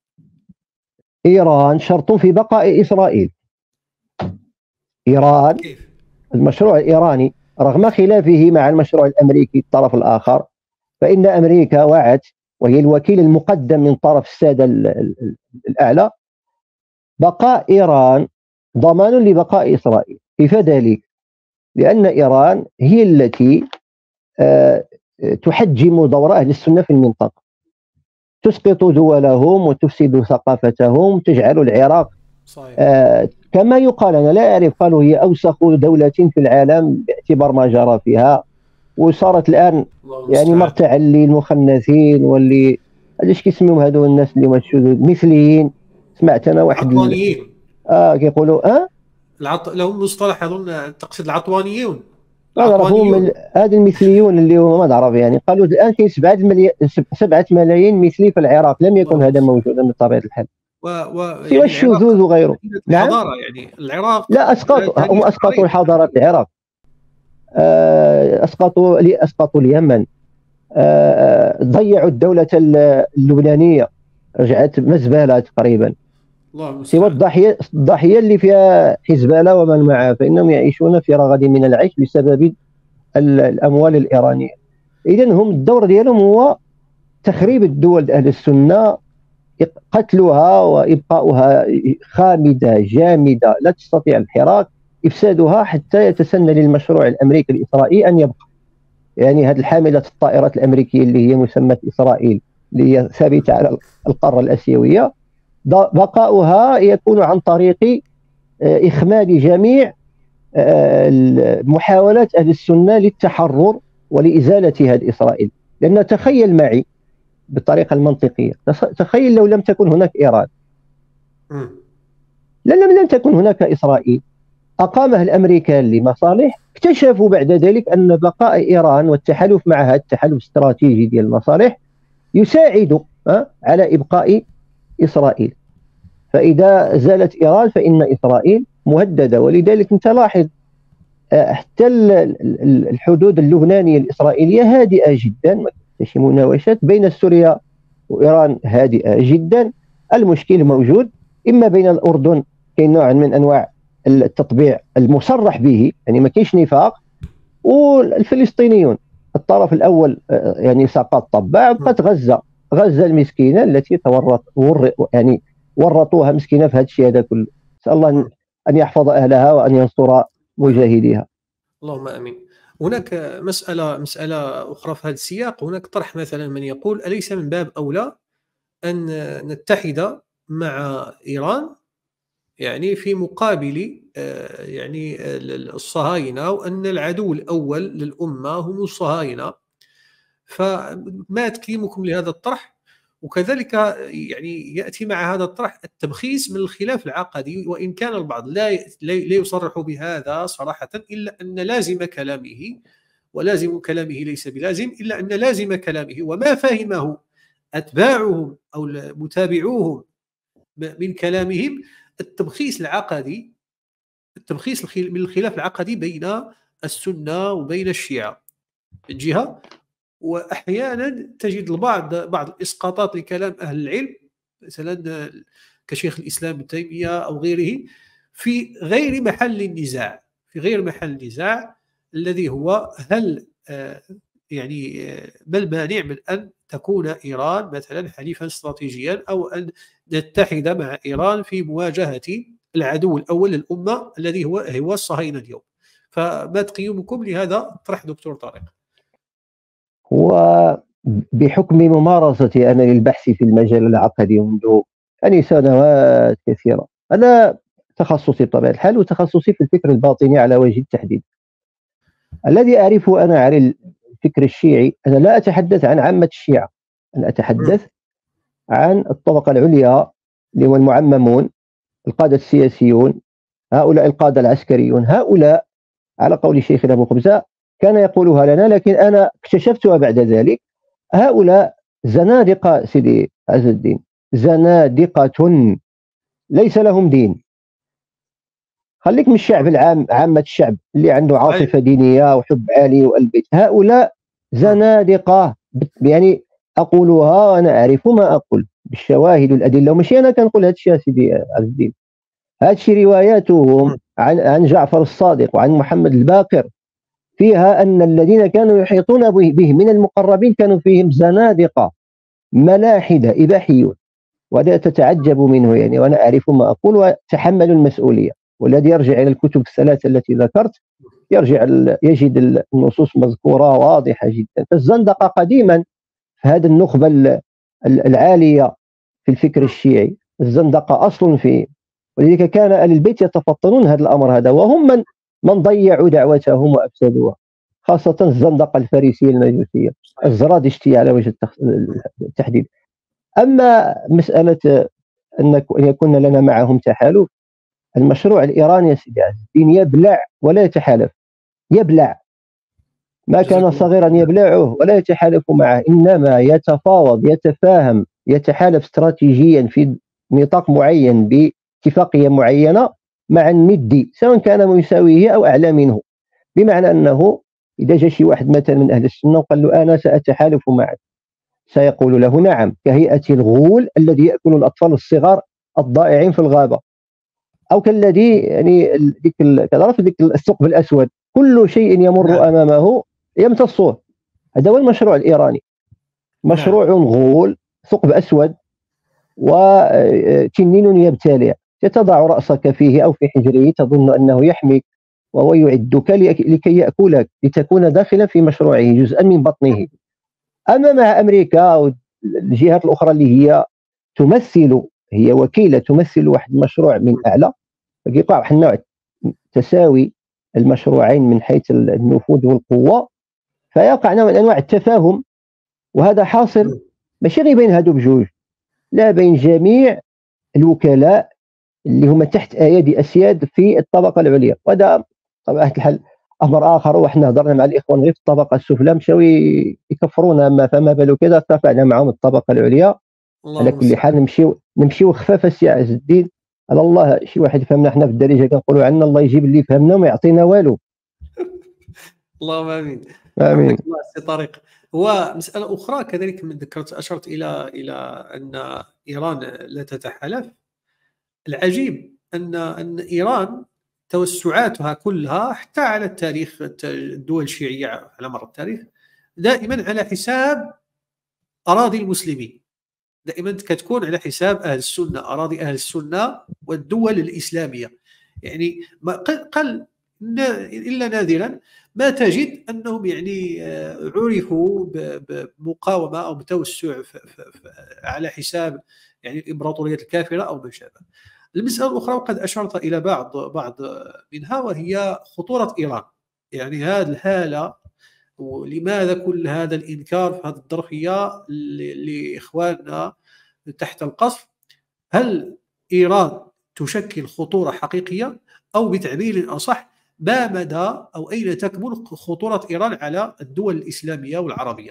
إيران شرط في بقاء إسرائيل. إيران كيف؟ المشروع الإيراني رغم خلافه مع المشروع الأمريكي الطرف الآخر، فإن أمريكا وعت، وهي الوكيل المقدم من طرف السادة الأعلى، بقاء إيران ضمان لبقاء إسرائيل. كيف ذلك؟ لأن إيران هي التي تحجم دور أهل السنة في المنطقة، تسقط دولهم وتفسد ثقافتهم، تجعل العراق صحيح. آه كما يقال، أنا لا أعرف، قالوا هي أوسخ دولة في العالم باعتبار ما جرى فيها، وصارت الآن يعني مرتعا للمخنثين واللي ايش كيسميهم هذو الناس اللي الشذوذ مثليين. سمعت أنا واحد العطوانيين. ال... اه كيقولوا اه العط... لهم مصطلح أظن تقصد العطوانيون. ما نعرفهم هذا المثليون اللي هو ما نعرف. يعني قالوا الان كاين سبعة مليون سبعة ملايين مثلي في العراق، لم يكن هذا موجودا بطبيعه الحال، و... و... سوى الشذوذ وغيره. نعم. الحضاره يعني العراق لا اسقطوا، هم اسقطوا حضاره العراق، اسقطوا اسقطوا اليمن، ضيعوا الدوله اللبنانيه، رجعت مزبله تقريبا. سوى الضحيه الضحيه اللي فيها حزب الله ومن معه، فانهم يعيشون في رغد من العيش بسبب الاموال الايرانيه. اذا هم الدور ديالهم هو تخريب الدول اهل السنه، قتلها وابقاؤها خامده جامده لا تستطيع الحراك، افسادها حتى يتسنى للمشروع الامريكي الاسرائيلي ان يبقى. يعني هذه الحامله الطائرات الامريكيه اللي هي مسمى اسرائيل، اللي هي ثابته على القاره الاسيويه، بقاؤها يكون عن طريق إخماد جميع محاولات أهل السنة للتحرر ولإزالة هذه إسرائيل. لأن تخيل معي بالطريقة المنطقية، تخيل لو لم تكن هناك إيران، لأن لم تكن هناك إسرائيل، أقامها الأمريكان لمصالح، اكتشفوا بعد ذلك أن بقاء إيران والتحالف معها التحالف الاستراتيجي ديال المصالح يساعد على إبقاء إسرائيل. فإذا زالت إيران فإن إسرائيل مهددة. ولذلك أنت لاحظ حتى الحدود اللبنانية الإسرائيلية هادئة جدا، ما فيهاش مناوشات. بين سوريا وإيران هادئة جدا. المشكل موجود إما بين الأردن، كاين نوع من أنواع التطبيع المصرح به، يعني ما كاينش نفاق، والفلسطينيون الطرف الأول يعني سقط طباع، بقت غزة غزة المسكينة التي تورط يعني ورطوها مسكينه في هذا الشيء هذا كله. نسال الله ان يحفظ اهلها وان ينصر مجاهديها. اللهم امين. هناك مساله مساله اخرى في هذا السياق. هناك طرح مثلا من يقول اليس من باب اولى ان نتحد مع ايران يعني في مقابل يعني الصهاينه، وان العدو الاول للامه هم الصهاينه. فما تقييمكم لهذا الطرح؟ وكذلك يعني ياتي مع هذا الطرح التمخيص من الخلاف العقدي، وان كان البعض لا لا يصرح بهذا صراحه، الا ان لازم كلامه، ولازم كلامه ليس بلازم، الا ان لازم كلامه وما فهمه اتباعهم او متابعوهم من كلامهم التمخيص العقدي، التمخيص من الخلاف العقدي بين السنه وبين الشيعه من جهه. واحيانا تجد البعض بعض الاسقاطات لكلام اهل العلم، مثلا كشيخ الاسلام ابن تيميه او غيره، في غير محل النزاع، في غير محل النزاع الذي هو هل يعني ما المانع من ان تكون ايران مثلا حليفا استراتيجيا، او ان نتحد مع ايران في مواجهه العدو الاول للامه الذي هو هو الصهاينه اليوم. فما تقييمكم لهذا الطرح دكتور طارق؟ وبحكم ممارستي أنا للبحث في المجال العقدي منذ يعني سنوات كثيرة، أنا تخصصي بطبيعة الحال وتخصصي في الفكر الباطني على وجه التحديد. الذي أعرفه أنا عن الفكر الشيعي، أنا لا أتحدث عن عامة الشيعة، أنا أتحدث عن الطبقة العليا اللي هو المعممون، القادة السياسيون، هؤلاء القادة العسكريون، هؤلاء على قول شيخنا أبو خبزة كان يقولها لنا، لكن أنا اكتشفتها بعد ذلك. هؤلاء زنادقة سيدي عز الدين، زنادقة ليس لهم دين. خليك من الشعب العام، عامة الشعب اللي عنده عاطفة دينية وحب عالي والبيت، هؤلاء زنادقة يعني أقولها وأنا أعرف ما أقول بالشواهد والأدلة، وماشي أنا كنقول هذا الشيء سيدي عز الدين، هذا الشيء رواياتهم عن عن جعفر الصادق وعن محمد الباقر فيها أن الذين كانوا يحيطون به من المقربين كانوا فيهم زنادقة ملاحدة إباحيون، وهذا تتعجب منه يعني، وأنا أعرف ما أقول وتحمل المسؤولية. والذي يرجع إلى الكتب الثلاثة التي ذكرت يرجع يجد النصوص مذكورة واضحة جدا. فالزندقة قديما في هذه النخبة العالية في الفكر الشيعي، الزندقة أصل فيه، ولذلك كان أهل البيت يتفطنون هذا الأمر هذا، وهم من من ضيعوا دعوتهم وأفسدوها، خاصة الزندقة الفارسية المجوسية الزرادشتية على وجه التحديد. أما مسألة أن يكون لنا معهم تحالف، المشروع الإيراني يا سيدي عز الدين يبلع ولا يتحالف، يبلع ما كان صغيرا يبلعه ولا يتحالف معه، إنما يتفاوض، يتفاهم، يتحالف استراتيجيا في نطاق معين باتفاقية معينة مع الندي، سواء كان مساويه أو أعلى منه. بمعنى أنه إذا جاء شي واحد مثلا من أهل السنة وقال له أنا سأتحالف معك، سيقول له نعم، كهيئة الغول الذي يأكل الأطفال الصغار الضائعين في الغابة، أو كالذي يعني ديك تعرف ديك الثقب الأسود، كل شيء يمر نعم. أمامه يمتصه. هذا هو المشروع الإيراني، مشروع نعم. غول، ثقب أسود وتنين يبتلع، تضع رأسك فيه أو في حجره تظن أنه يحميك وهو يعدك لكي يأكلك لتكون داخلا في مشروعه جزءا من بطنه. أما مع أمريكا والجهات الأخرى اللي هي تمثل، هي وكيلة تمثل واحد مشروع من أعلى، فكيقع واحد النوع تساوي المشروعين من حيث النفوذ والقوة، فيقع نوع من أنواع التفاهم. وهذا حاصل ماشي غير بين هادو بجوج، لا بين جميع الوكلاء اللي هم تحت أيادي أسياد في الطبقة العليا. وهذا طبعا الحال أمر آخر، وإحنا هضرنا مع الإخوان غير في الطبقة السفلى مشاو يكفرونا، أما فما بالو كذا ارتفعنا معهم الطبقة العليا. على كل حال نمشيو نمشيو خفاف السي عز الدين على الله. شي واحد يفهمنا احنا في الدارجة كنقولوا عندنا الله يجيب اللي يفهمنا وما يعطينا والو. اللهم امين. امين. الله سي طارق. ومسألة أخرى كذلك من ذكرت أشرت إلى إلى أن إيران لا تتحالف. العجيب أن أن إيران توسعاتها كلها حتى على التاريخ، الدول الشيعية على مر التاريخ دائما على حساب أراضي المسلمين، دائما كتكون على حساب أهل السنة، أراضي أهل السنة والدول الإسلامية. يعني ما قل إلا نادرا ما تجد أنهم يعني عرفوا بمقاومة أو بتوسع على حساب يعني الإمبراطورية الكافرة أو ما شابه. المسألة الأخرى وقد أشرت إلى بعض بعض منها، وهي خطورة إيران. يعني هذه الحالة ولماذا كل هذا الإنكار في هذه الظرفية لإخواننا تحت القصف؟ هل إيران تشكل خطورة حقيقية، أو بتعبير أصح ما مدى أو أين تكمن خطورة إيران على الدول الإسلامية والعربية؟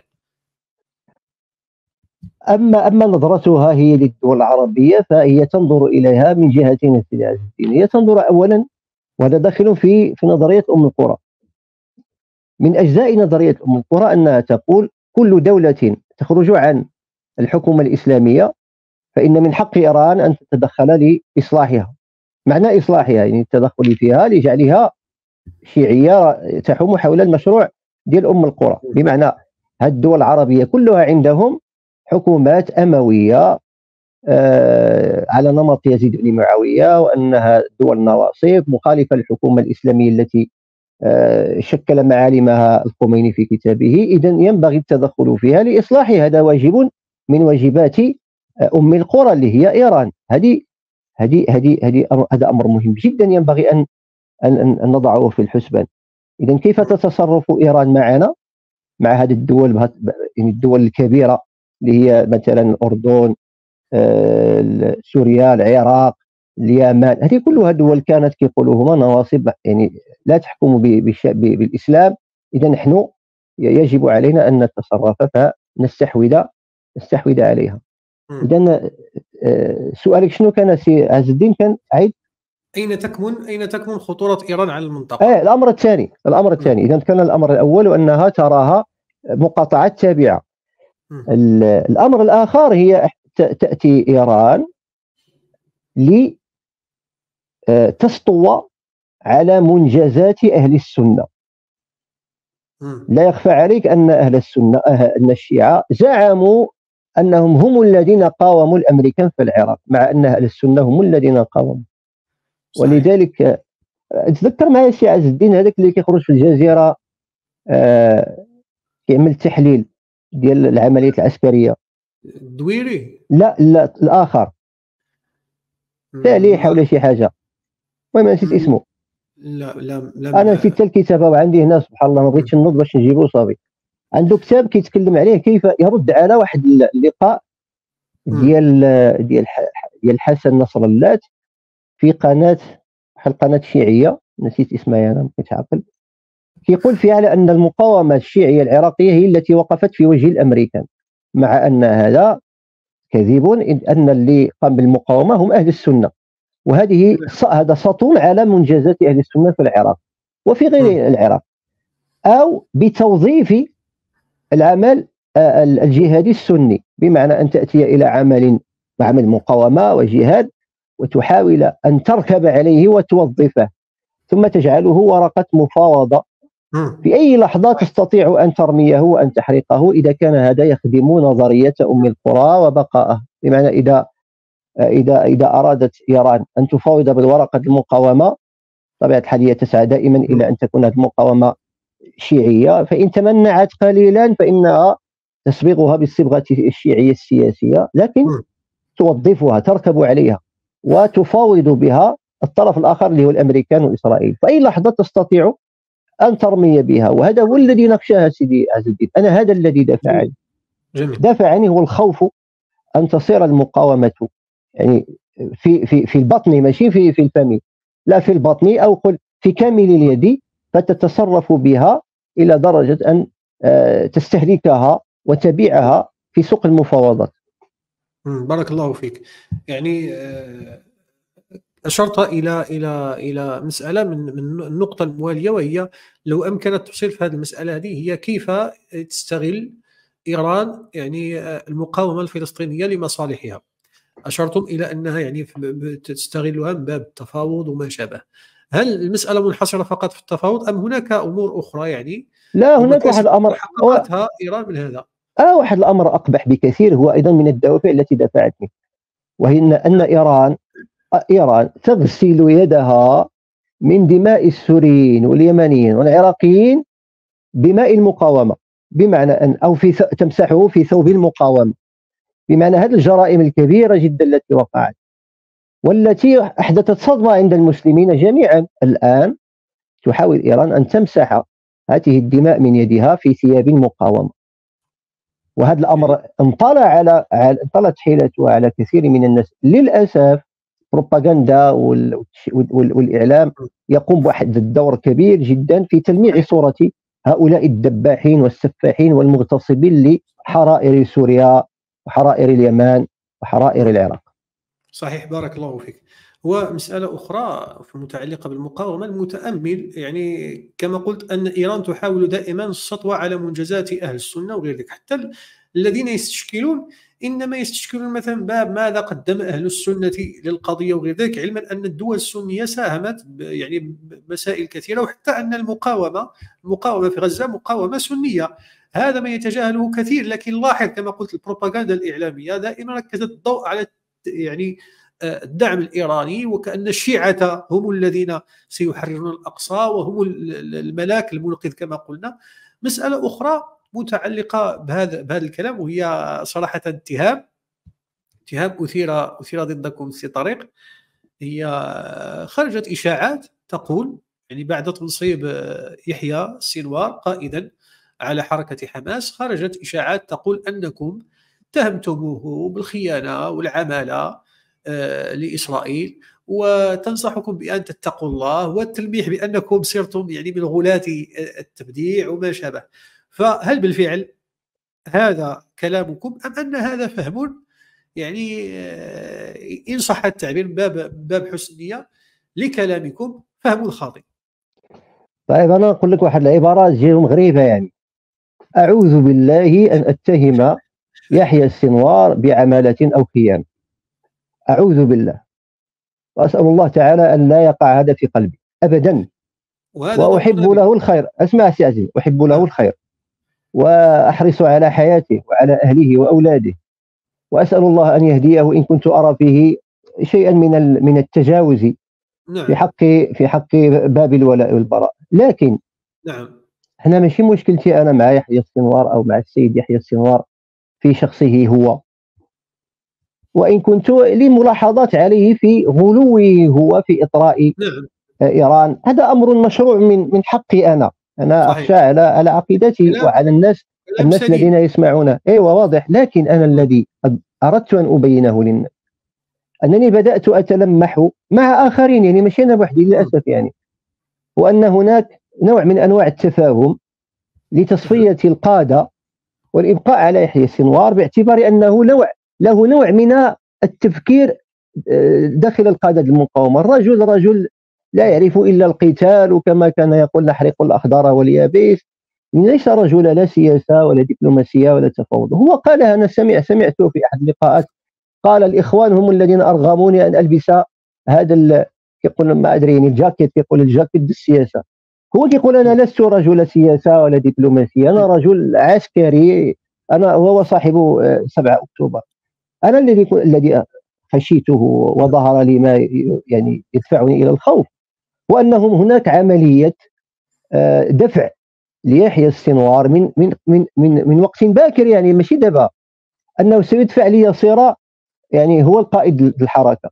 أما أما نظرتها هي للدول العربية فهي تنظر إليها من جهتين. هي تنظر أولا، وهذا داخل في في نظرية أم القرى. من أجزاء نظرية أم القرى أنها تقول كل دولة تخرج عن الحكومة الإسلامية فإن من حق إيران أن تتدخل لإصلاحها. معنى إصلاحها يعني التدخل فيها لجعلها شيعية تحوم حول المشروع ديال أم القرى. بمعنى هذه الدول العربية كلها عندهم حكومات أموية آه على نمط يزيد بن معاوية، وأنها دول نواصب مخالفة للحكومة الإسلامية التي آه شكل معالمها الخميني في كتابه. إذا ينبغي التدخل فيها لإصلاحها، هذا واجب من واجبات أم القرى اللي هي إيران. هذه هذه هذه هذه هذا أمر مهم جدا ينبغي أن أن أن نضعه في الحسبان. إذا كيف تتصرف إيران معنا، مع هذه الدول، يعني الدول الكبيرة اللي هي مثلا الأردن، آه، سوريا، العراق، اليمن، هذه كلها دول كانت كيقولوا هما نواصب، يعني لا تحكم بالإسلام. إذا نحن يجب علينا أن نتصرف فنستحوذ نستحوذ عليها. إذا سؤالك شنو كان سي عز الدين؟ كان عيد أين تكمن أين تكمن خطورة إيران على المنطقة؟ آه الأمر الثاني الأمر الثاني إذا كان الأمر الأول أنها تراها مقاطعة تابعة. الأمر الآخر هي تأتي إيران لتسطو على منجزات أهل السنة. لا يخفى عليك أن أهل السنة أن الشيعة زعموا أنهم هم الذين قاوموا الأمريكان في العراق، مع أن أهل السنة هم الذين قاوموا. ولذلك تذكر معايا الشيخ عز الدين هذاك اللي كيخرج في الجزيرة آه كيعمل تحليل ديال العمليات العسكرية، الدويري؟ لا لا الآخر تاليح ولا شي حاجة، المهم نسيت اسمه. لا لا لا أنا نسيت الكتاب وعندي هنا سبحان الله، ما بغيتش نوض باش نجيبو صافي. عنده كتاب كيتكلم عليه كيف يرد على واحد اللقاء ديال ديال ديال حسن نصر اللات في قناة واحد القناة شيعية نسيت اسمها أنا، ما كنتش عاقل. كيقول فيها على أن المقاومة الشيعية العراقية هي التي وقفت في وجه الأمريكان، مع أن هذا كذب، أن اللي قام بالمقاومة هم أهل السنة، وهذه هذا سطو على منجزات أهل السنة في العراق وفي غير العراق، أو بتوظيف العمل الجهادي السني، بمعنى أن تأتي إلى عمل عمل مقاومة وجهاد وتحاول أن تركب عليه وتوظفه، ثم تجعله ورقة مفاوضة في أي لحظة تستطيع أن ترميه وأن تحرقه إذا كان هذا يخدم نظرية أم القرى وبقائه. بمعنى إذا إذا إذا أرادت إيران أن تفاوض بالورقة المقاومة، طبيعة الحال هي تسعى دائما إلى أن تكون هذه المقاومة شيعية، فإن تمنعت قليلا فإنها تصبغها بالصبغة الشيعية السياسية، لكن توظفها تركب عليها وتفاوض بها الطرف الآخر اللي هو الأمريكان وإسرائيل، فأي لحظة تستطيع أن ترمي بها. وهذا هو الذي نقشها سيدي عز الدين. أنا هذا الذي دفعني دفعني هو الخوف أن تصير المقاومة يعني في في في البطن، ماشي في في الفم، لا في البطن، أو قل في كامل اليد، فتتصرف بها إلى درجة أن تستهلكها وتبيعها في سوق المفاوضات. بارك الله فيك. يعني أشرت إلى إلى إلى مسألة من من النقطة الموالية، وهي لو أمكنت تفصيل في هذه المسألة هذه، هي كيف تستغل إيران يعني المقاومة الفلسطينية لمصالحها. أشرتم إلى أنها يعني تستغلها من باب التفاوض وما شابه. هل المسألة منحصرة فقط في التفاوض أم هناك أمور أخرى يعني؟ لا، هناك واحد الأمر حققتها إيران من هذا. آه واحد الأمر أقبح بكثير، هو أيضا من الدوافع التي دفعتني، وهي أن إيران إيران تغسل يدها من دماء السوريين واليمنيين والعراقيين بماء المقاومة، بمعنى أن أو في تمسحه في ثوب المقاومة، بمعنى هذه الجرائم الكبيرة جدا التي وقعت والتي أحدثت صدمة عند المسلمين جميعا. الآن تحاول إيران أن تمسح هذه الدماء من يدها في ثياب المقاومة. وهذا الأمر انطلع على انطلت حيلته على كثير من الناس. للأسف البروباغندا والإعلام يقوم بواحد الدور كبير جدا في تلميع صورة هؤلاء الدباحين والسفاحين والمغتصبين لحرائر سوريا وحرائر اليمن وحرائر العراق. صحيح، بارك الله فيك. ومسألة أخرى متعلقة بالمقاومة، المتأمل يعني كما قلت أن إيران تحاول دائما السطوة على منجزات أهل السنة وغير ذلك. حتى الذين يستشكلون إنما يستشكلون مثلا باب ماذا قدم أهل السنة للقضية وغير ذلك، علما أن الدول السنية ساهمت يعني بمسائل كثيرة، وحتى أن المقاومة المقاومة في غزة مقاومة سنية. هذا ما يتجاهله كثير. لكن لاحظ كما قلت البروباغندا الإعلامية دائما ركزت الضوء على يعني الدعم الإيراني، وكأن الشيعة هم الذين سيحررون الأقصى وهم الملاك المنقذ كما قلنا. مسألة أخرى متعلقة بهذا بهذا الكلام، وهي صراحة اتهام اتهام أثير أثير ضدكم في طريق. هي خرجت إشاعات تقول يعني بعد تنصيب يحيى السنوار قائدا على حركة حماس، خرجت إشاعات تقول أنكم اتهمتموه بالخيانة والعمالة لإسرائيل، وتنصحكم بأن تتقوا الله، والتلميح بأنكم صرتم يعني من غلاة التبديع وما شابه. فهل بالفعل هذا كلامكم أم أن هذا فهم يعني إن صح التعبير باب باب حسن نية لكلامكم فهم خاطئ؟ طيب أنا أقول لك واحد العبارة تجيهم غريبة، يعني أعوذ بالله أن أتهم يحيى السنوار بعمالة أو خيانة، أعوذ بالله، وأسأل الله تعالى أن لا يقع هذا في قلبي أبدا، وأحب له الخير. أسمع سيدي، أحب له الخير وأحرص على حياته وعلى أهله وأولاده، وأسأل الله أن يهديه إن كنت أرى فيه شيئا من من التجاوز نعم. في حق في حق باب الولاء والبراء. لكن نعم، هنا ماشي مشكلتي أنا مع يحيى السنوار أو مع السيد يحيى السنوار في شخصه هو، وإن كنت لي ملاحظات عليه في غلوه هو في إطراء نعم. إيران. هذا أمر مشروع من من حقي أنا أنا صحيح. أخشى على على عقيدتي وعلى الناس الناس الذين يسمعون. أيوة واضح. لكن أنا الذي أردت أن أبينه للناس أنني بدأت أتلمح مع آخرين، يعني ماشي أنا وحدي للأسف، يعني وأن هناك نوع من أنواع التفاهم لتصفية القادة والإبقاء على يحيى السنوار، باعتبار أنه نوع له نوع من التفكير داخل القادة المقاومة. الرجل رجل لا يعرف إلا القتال، وكما كان يقول نحرق الأخضر واليابس، ليس رجل لا سياسة ولا دبلوماسية ولا تفاوض. هو قالها، أنا سمع سمعته في أحد اللقاءات، قال الإخوان هم الذين أرغموني أن ألبس هذا يقول ما أدري يعني الجاكيت، يقول الجاكيت بالسياسة. هو يقول أنا لست رجل سياسة ولا دبلوماسية، أنا رجل عسكري، أنا وهو صاحب سبعة أكتوبر. أنا الذي الذي خشيته وظهر لي ما يعني يدفعني إلى الخوف، وأنهم هناك عملية دفع ليحيى السنوار من من من من من وقت باكر، يعني ماشي دابا، أنه سيدفع ليصير يعني هو القائد الحركة.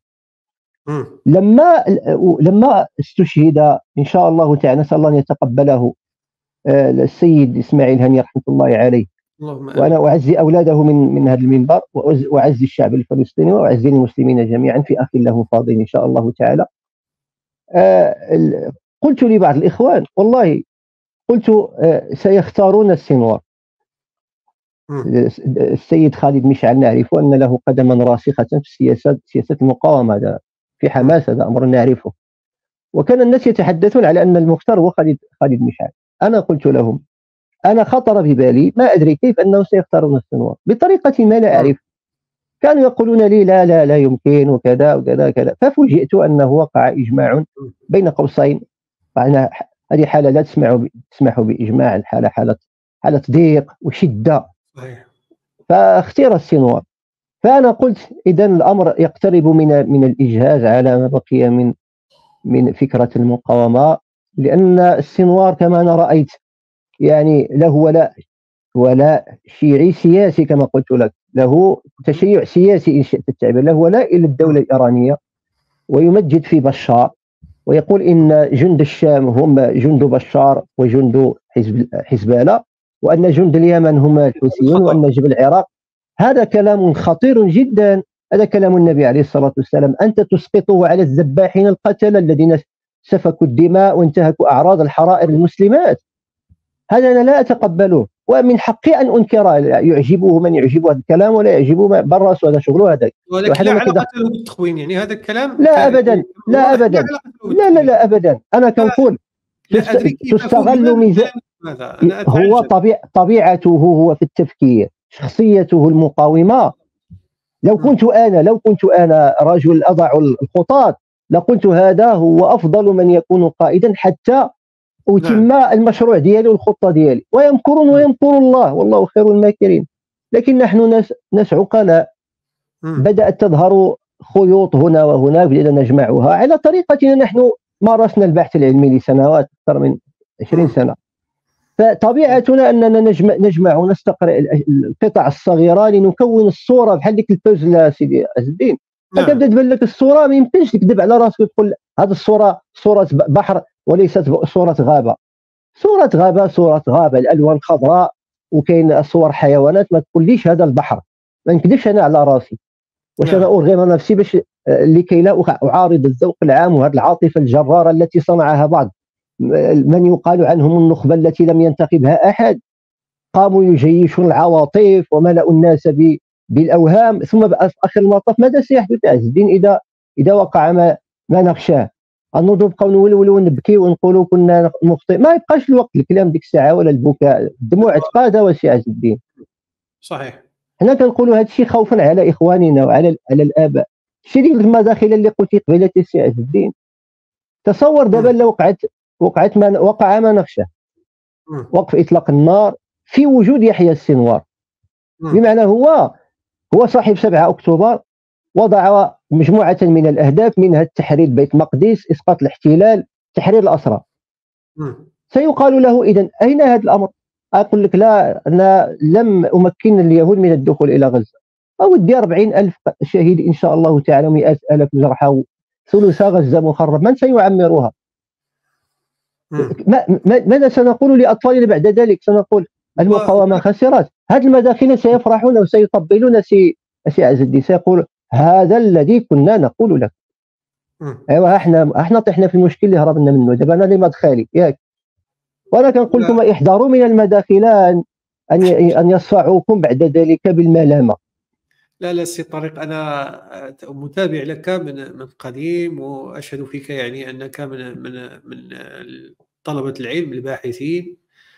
لما لما استشهد إن شاء الله تعالى، نسأل الله أن يتقبله، السيد إسماعيل هنية رحمة الله عليه، وأنا أعزي أولاده من من هذا المنبر، وأعزي الشعب الفلسطيني وأعزي المسلمين جميعا في أخ له فاضل إن شاء الله تعالى. قلت لبعض الإخوان والله، قلت سيختارون السنوار. السيد خالد مشعل نعرف أن له قدما راسخة في السياسة سياسة المقاومة، هذا في حماس، هذا أمر نعرفه. وكان الناس يتحدثون على أن المختار هو خالد خالد مشعل. أنا قلت لهم، أنا خطر ببالي ما أدري كيف أنهم سيختارون السنوار بطريقة ما لا أعرف. كانوا يقولون لي لا لا لا يمكن وكذا وكذا كذا، ففوجئت أنه وقع إجماع بين قوسين. هذه حالة لا تسمع تسمح بإجماع، الحالة حالة حالة ضيق وشدة، فاختير السنوار. فأنا قلت إذا الأمر يقترب من من الإجهاز على ما بقي من من فكرة المقاومة، لأن السنوار كما أنا رأيت يعني له ولاء ولاء شيعي سياسي كما قلت لك، له تشيع سياسي إن شئت التعبير، له ولاء إلى الدولة الإيرانية، ويمجد في بشار ويقول إن جند الشام هم جند بشار وجند حزب حزبالة، وأن جند اليمن هم الحوثيون، خطأ. وأن جبل العراق. هذا كلام خطير جدا، هذا كلام النبي عليه الصلاة والسلام، أنت تسقطه على الذباحين القتلة الذين سفكوا الدماء وانتهكوا أعراض الحرائر المسلمات. هذا أنا لا أتقبله، ومن حقي أن أنكره. يعجبه من يعجبه هذا الكلام ولا يعجبه من برس، وهذا شغله هذا. ولكن لا علاقة له بالتخوين، يعني هذا الكلام لا أبدا، لا أبدا، لا لا لا أبدا. أنا كنقول لا أدري كيف تستغل ميزان. هو طبيع طبيعته هو في التفكير، شخصيته المقاومة. لو كنت أنا لو كنت أنا رجل أضع الخطط لقلت هذا هو أفضل من يكون قائدا حتى أتم المشروع ديالي والخطة ديالي. ويمكرون ويمكر الله والله خير الماكرين. لكن نحن ناس ناس عقلاء، بدأت تظهر خيوط هنا وهناك، بدأنا نجمعها على طريقتنا. نحن مارسنا البحث العلمي لسنوات، أكثر من عشرين سنة، فطبيعتنا أننا نجمع نجمع ونستقرأ القطع الصغيرة لنكون الصورة بحال ديك البوزل سيدي عز الدين. فتبدا تبان لك الصورة، ما يمكنش تكذب على راسك وتقول هذه الصورة صورة بحر وليست صورة غابة. صورة غابة صورة غابة، الألوان خضراء، وكاين صور حيوانات. ما تقوليش هذا البحر، ما نكذبش أنا على راسي. واش أنا أرغم نفسي باش لكي لا أعارض الذوق العام وهذه العاطفة الجرارة التي صنعها بعض من يقال عنهم النخبة التي لم ينتخبها أحد، قاموا يجيشون العواطف وملأوا الناس بالأوهام، ثم بآخر المطاف ماذا سيحدث عز الدين إذا إذا وقع ما, ما نخشاه؟ نبقاو نولولوا ونبكي ونقولوا كنا مخطئ. ما يبقاش الوقت الكلام ديك الساعة ولا البكاء، الدموع تقادة وسي عز الدين. صحيح. حنا كنقولوا هذا الشيء خوفا على إخواننا وعلى على الآباء. الشيء ديال المداخل اللي قلتي قبيله سي عز الدين، تصور دابا لو وقعت وقعت ما وقع ما نخشى، وقف إطلاق النار في وجود يحيى السنوار. بمعنى هو هو صاحب سبعة أكتوبر، وضع مجموعة من الأهداف، منها التحرير بيت مقدس، إسقاط الاحتلال، تحرير الأسرى. سيقال له إذن أين هذا الأمر؟ أقول لك لا، أنا لم أمكن اليهود من الدخول إلى غزة. أودي أربعين ألف شهيد إن شاء الله تعالى، ومئات آلاف جرحى، ثلث غزة مخرب، من سيعمرها؟ ماذا سنقول لأطفالنا بعد ذلك؟ سنقول المقاومة خسرت. هذه المداخل سيفرحون وسيطبلون سي سي عز الدين، سيقول هذا الذي كنا نقول لك. ايوا احنا احنا طحنا في المشكل اللي هربنا منه، دابا انا اللي مدخلي ياك. وانا كنقول لكم احذروا من المداخلان ان ان يصفعوكم بعد ذلك بالملامه. لا لا سي طارق، انا متابع لك من من قديم، واشهد فيك يعني انك من من من طلبه العلم الباحثين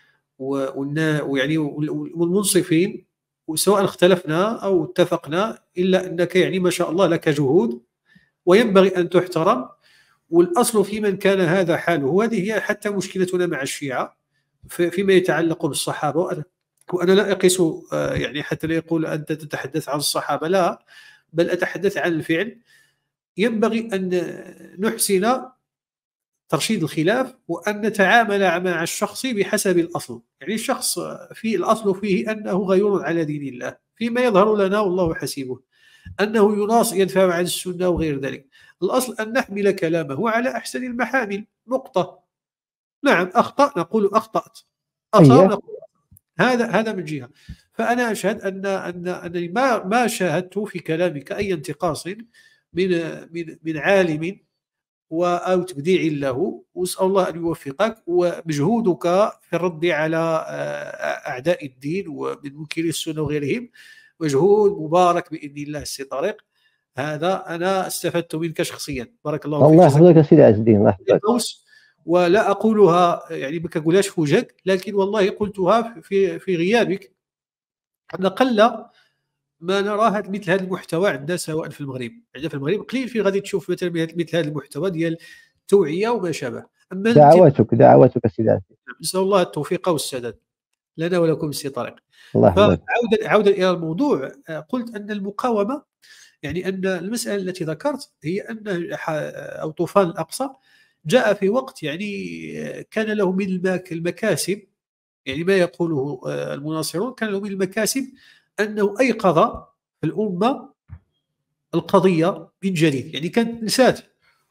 ويعني والمنصفين، وسواء اختلفنا او اتفقنا الا انك يعني ما شاء الله لك جهود وينبغي ان تحترم. والاصل في من كان هذا حاله، وهذه هي حتى مشكلتنا مع الشيعه فيما يتعلق بالصحابه. وأنا لا أقيس يعني حتى لا يقول أنت تتحدث عن الصحابة، لا، بل أتحدث عن الفعل. ينبغي أن نحسن ترشيد الخلاف، وأن نتعامل مع الشخص بحسب الأصل. يعني الشخص في الأصل فيه أنه غيور على دين الله، فيما يظهر لنا والله حسيبه أنه يناص يدفع عن السنة وغير ذلك. الأصل أن نحمل كلامه على أحسن المحامل، نقطة. نعم أخطأ نقول أخطأت، أصاب نقول هذا هذا من جهة. فأنا أشهد أن أن أنني ما ما شاهدت في كلامك أي انتقاص من من من عالم أو تبديع له، وأسأل الله أن يوفقك. ومجهودك في الرد على أعداء الدين ومن منكري السنة وغيرهم مجهود مبارك بإذن الله سي طارق. هذا أنا استفدت منك شخصيا، بارك الله فيك. الله يحفظك سيدي عز الدين، الله يحفظك. ولا أقولها يعني ما كنقولهاش في وجهك، لكن والله قلتها في في غيابك، أن قل ما نرى مثل هذا المحتوى عندنا سواء في المغرب. عندنا في المغرب قليل في غادي تشوف مثلا مثل هذا المحتوى ديال التوعية وما شابه. أما دعواتك دعواتك سيدي عز الدين، نسأل الله التوفيق والسداد لنا ولكم سي طارق. فعودا عودا إلى الموضوع، قلت أن المقاومة، يعني أن المسألة التي ذكرت هي أن أو طوفان الأقصى جاء في وقت يعني كان له من المكاسب، يعني ما يقوله المناصرون كان له من المكاسب أنه أيقظ الأمة القضية من جديد. يعني كانت نسات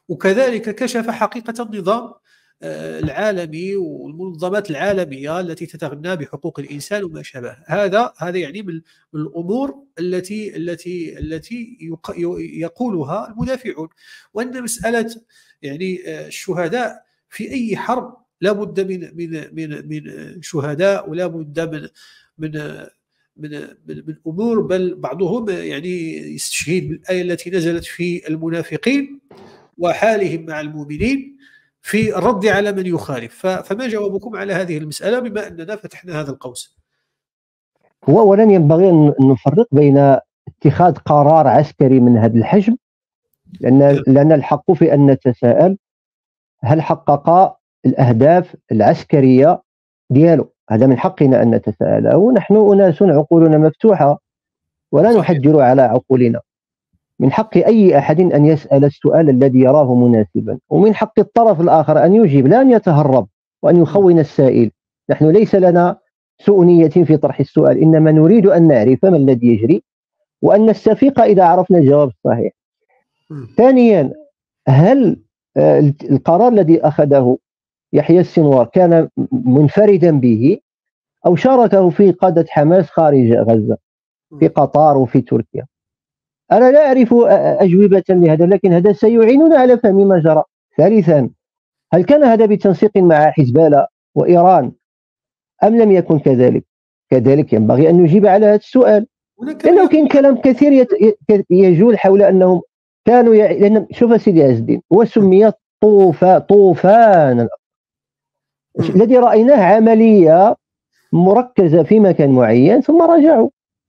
وكذلك كشف حقيقة النظام العالمي والمنظمات العالمية التي تتغنى بحقوق الإنسان وما شابه. هذا هذا يعني من الأمور التي التي التي يقولها المدافعون، وأن مسألة يعني الشهداء في أي حرب لا بد من من من من شهداء، ولا بد من من من من, من أمور، بل بعضهم يعني يستشهد بالآية التي نزلت في المنافقين وحالهم مع المؤمنين في الرد على من يخالف. فما جوابكم على هذه المسألة بما أننا فتحنا هذا القوس؟ هو ولن ينبغي أن نفرق بين اتخاذ قرار عسكري من هذا الحجم، لأن لأن الحق في أن نتساءل هل حقق الأهداف العسكرية ديالو. هذا من حقنا أن نتساءل، ونحن أناس عقولنا مفتوحة ولا نحجر على عقولنا. من حق أي أحد أن يسأل السؤال الذي يراه مناسبا، ومن حق الطرف الآخر أن يجيب، لا أن يتهرب وأن يخون السائل. نحن ليس لنا سوء نية في طرح السؤال، إنما نريد أن نعرف ما الذي يجري وأن نستفيق إذا عرفنا الجواب الصحيح. ثانيا، هل القرار الذي أخذه يحيى السنوار كان منفردا به أو شاركه في قادة حماس خارج غزة في قطر وفي تركيا؟ أنا لا أعرف أجوبة لهذا، لكن هذا سيعيننا على فهم ما جرى. ثالثا، هل كان هذا بتنسيق مع حزب الله وإيران أم لم يكن كذلك؟ كذلك ينبغي أن نجيب على هذا السؤال، لأنه كاين كلام كثير يجول حول أنهم كانوا ي... لأن شوف سيدي عز الدين، هو سمي طوفان طوفان الذي رأيناه عملية مركزة في مكان معين ثم رجعوا.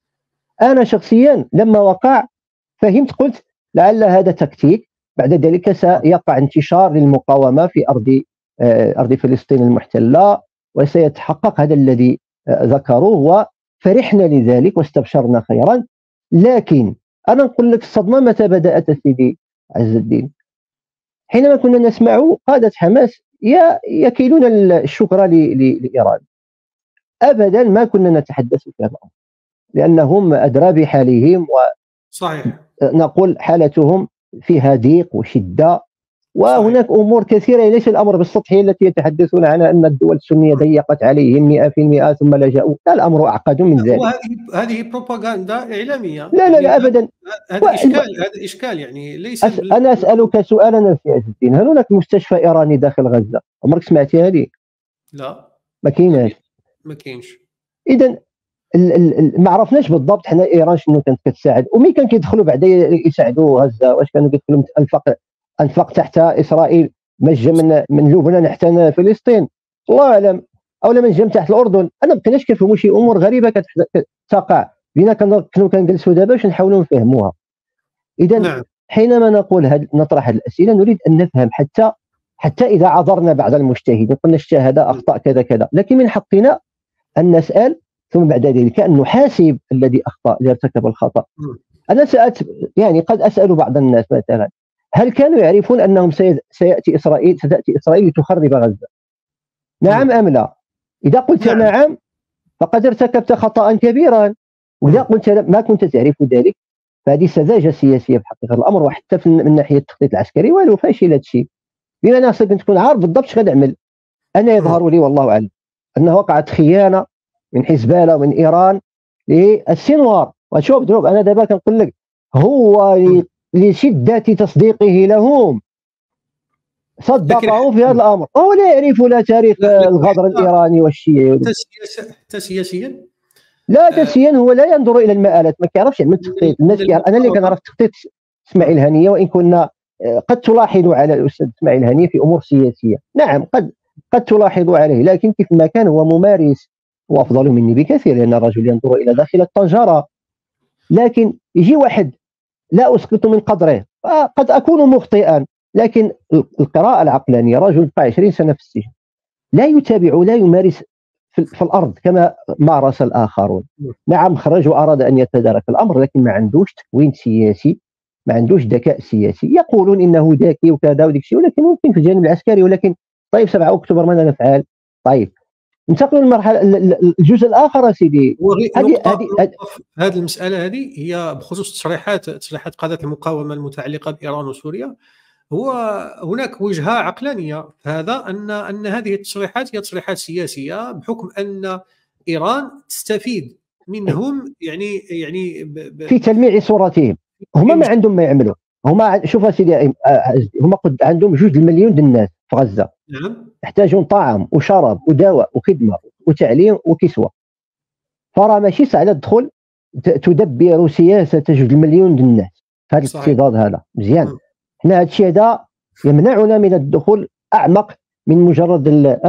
أنا شخصيا لما وقع فهمت، قلت لعل هذا تكتيك، بعد ذلك سيقع انتشار للمقاومة في أرض أرض فلسطين المحتلة وسيتحقق هذا الذي ذكروه، وفرحنا لذلك واستبشرنا خيرا. لكن أنا نقول لك الصدمة متى بدأت سيدي عز الدين؟ حينما كنا نسمع قادة حماس يكيلون الشكر لإيران. أبدا ما كنا نتحدث في هذا الأمر، لأنهم أدرى بحالهم، و صحيح نقول حالتهم فيها ضيق وشدة، وهناك صحيح. أمور كثيرة، ليس الأمر بالسطحية التي يتحدثون عنها أن الدول السنية ضيقت عليهم مئة بالمئة ثم لجأوا. لا، الأمر أعقد من ذلك. وهذه هذه بروباغندا إعلامية. لا لا لا أبدا. هذا إشكال، هذا إشكال يعني ليس أس... أنا أسألك سؤالا يا عز الدين، هل هناك مستشفى إيراني داخل غزة؟ عمرك سمعتي هذه؟ لا ما كايناش. ما كاينش. إذا ما عرفناش بالضبط حنا ايران شنو كانت كتساعد، ومين كان كيدخلوا بعدا يساعدوا غزه. واش كانوا كيدخلوا انفاق انفاق تحت اسرائيل مجه من من لبنان حتى فلسطين؟ الله اعلم. او من جم تحت الاردن. انا ما بقيناش كنفهموا شي امور غريبه كتقع بينا، كنوا كنجلسوا دابا باش نحاولوا نفهموها. اذا نعم. حينما نقول هاد نطرح هذه الاسئله نريد ان نفهم، حتى حتى اذا عذرنا بعض المجتهدين قلنا اجتهد اخطا كذا كذا، لكن من حقنا ان نسال ثم بعد ذلك أن نحاسب الذي أخطأ، الذي ارتكب الخطأ. أنا سأت يعني قد أسأل بعض الناس مثلا، هل كانوا يعرفون أنهم سيأتي إسرائيل ستأتي إسرائيل لتخرب غزة؟ نعم أم لا؟ إذا قلت نعم, نعم فقد ارتكبت خطأ كبيرا، وإذا قلت ما كنت تعرف ذلك فهذه سذاجة سياسية في حقيقة الأمر، وحتى من ناحية التخطيط العسكري والو فاشل هذا الشيء. بما أنك تكون عارف بالضبط اش غتعمل. أنا يظهر لي والله أعلم أنه وقعت خيانة من حزب الله ومن ايران للسنوار. وشوف دروب انا دابا كنقول لك هو لشده تصديقه لهم صدقه في هذا الامر، هو لا يعرف لا تاريخ الغدر الايراني والشيعي حتى سياسيا. لا تسيا، هو لا ينظر الى المآلات، ما كيعرفش يعمل التخطيط. الناس انا اللي كنعرف تخطيط اسماعيل هنيه، وان كنا قد تلاحظوا على الاستاذ اسماعيل هنيه في امور سياسيه، نعم قد قد تلاحظوا عليه، لكن كيف ما كان هو ممارس وافضل مني بكثير، لان الرجل ينظر الى داخل الطنجره. لكن يجي واحد لا اسقط من قدره، قد اكون مخطئا، لكن القراءه العقلانيه، رجل بقى عشرين سنه في السجن لا يتابع لا يمارس في, في الارض كما مارس الاخرون. نعم خرج واراد ان يتدارك الامر، لكن ما عندوش تكوين سياسي، ما عندوش ذكاء سياسي. يقولون انه ذكي وكذا وديك الشيء، ولكن ممكن في الجانب العسكري. ولكن طيب سبعة اكتوبر ماذا نفعل؟ طيب ننتقل للمرحله الجزء الاخر سيدي. هذه هذه هذه المساله هذه هي بخصوص تصريحات تصريحات قاده المقاومه المتعلقه بايران وسوريا. هو هناك وجهة عقلانية في هذا، أن أن هذه التصريحات هي تصريحات سياسية، بحكم أن إيران تستفيد منهم، يعني يعني ب ب في تلميع صورتهم. هما ما عندهم ما يعملوا. هما شوف سيدي، هما قد عندهم جوج المليون ديال الناس في غزة، نعم، يحتاجون طعام وشراب ودواء وخدمة وتعليم وكسوة. فراه ماشي سهلة تدخل تدبر سياسة جوج المليون ديال الناس في هذا صحيح. الاكتظاظ هذا. مزيان، م. حنا هذا الشيء هذا يمنعنا من الدخول أعمق من مجرد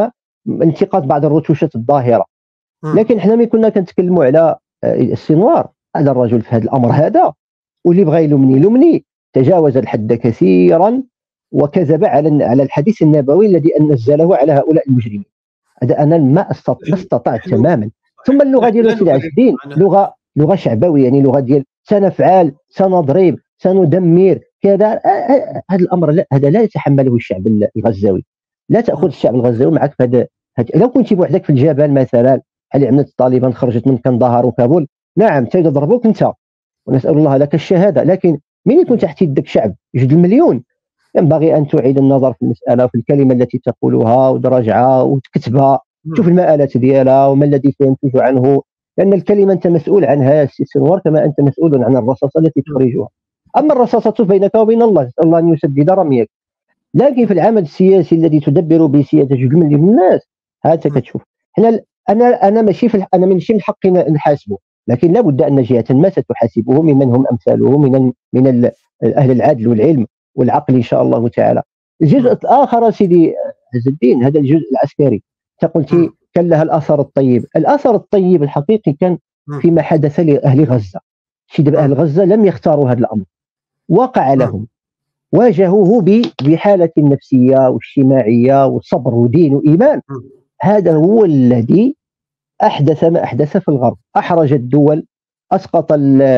انتقاد بعض الرتوشات الظاهرة. م. لكن حنا ملي كنا كنتكلموا على السنوار، هذا الرجل في هذا الأمر هذا، واللي بغى يلومني يلومني، تجاوز الحد كثيرا وكذب على على الحديث النبوي الذي نزله على هؤلاء المجرمين. هذا انا ما استطعت ما استطعت تماما. ثم اللغه ديال سيدي عز الدين لغه لغه شعبويه، يعني لغه ديال سنفعل، سنضرب، سندمر كذا. هذا الامر لا، هذا لا يتحمله الشعب الغزاوي. لا تاخذ الشعب الغزاوي معك في هذا. لو كنت بوحدك في الجبل مثلا، بحال عملت الطالبان خرجت من كندهار وكابول، نعم تيجي ضربوك انت ونسال الله لك الشهاده. لكن ملي يكون تحت يدك شعب جوج المليون، ينبغي ان تعيد النظر في المساله، في الكلمه التي تقولها وتراجعها وتكتبها، تشوف المآلات ديالها وما الذي سينتج عنه. لان الكلمه انت مسؤول عنها يا سي سنوار، كما انت مسؤول عن الرصاصه التي تخرجها. اما الرصاصه بينك وبين الله، نسال الله ان يسدد رميك. لكن في العمل السياسي الذي تدبر به سياده جوج مليون الناس، هذا كتشوف. حنا انا انا ماشي في انا ماشي من حقي نحاسبه، لكن لابد ان جهه ما ستحاسبه ممن هم امثاله من من اهل العدل والعلم والعقل ان شاء الله تعالى. الجزء الاخر سيدي عز الدين، هذا الجزء العسكري، انت قلتي كان لها الاثر الطيب. الاثر الطيب الحقيقي كان فيما حدث لاهل غزه. شي دابا اهل غزه لم يختاروا هذا الامر، وقع لهم، واجهوه بحاله نفسيه واجتماعيه وصبر ودين وايمان. هذا هو الذي احدث ما احدث في الغرب، احرج الدول، اسقط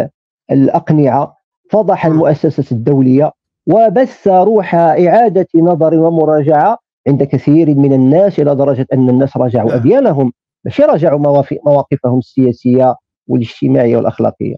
الاقنعه، فضح المؤسسه الدوليه، وبث روح اعاده نظر ومراجعه عند كثير من الناس، الى درجه ان الناس راجعوا اديانهم، ماشي راجعوا مواقفهم السياسيه والاجتماعيه والاخلاقيه.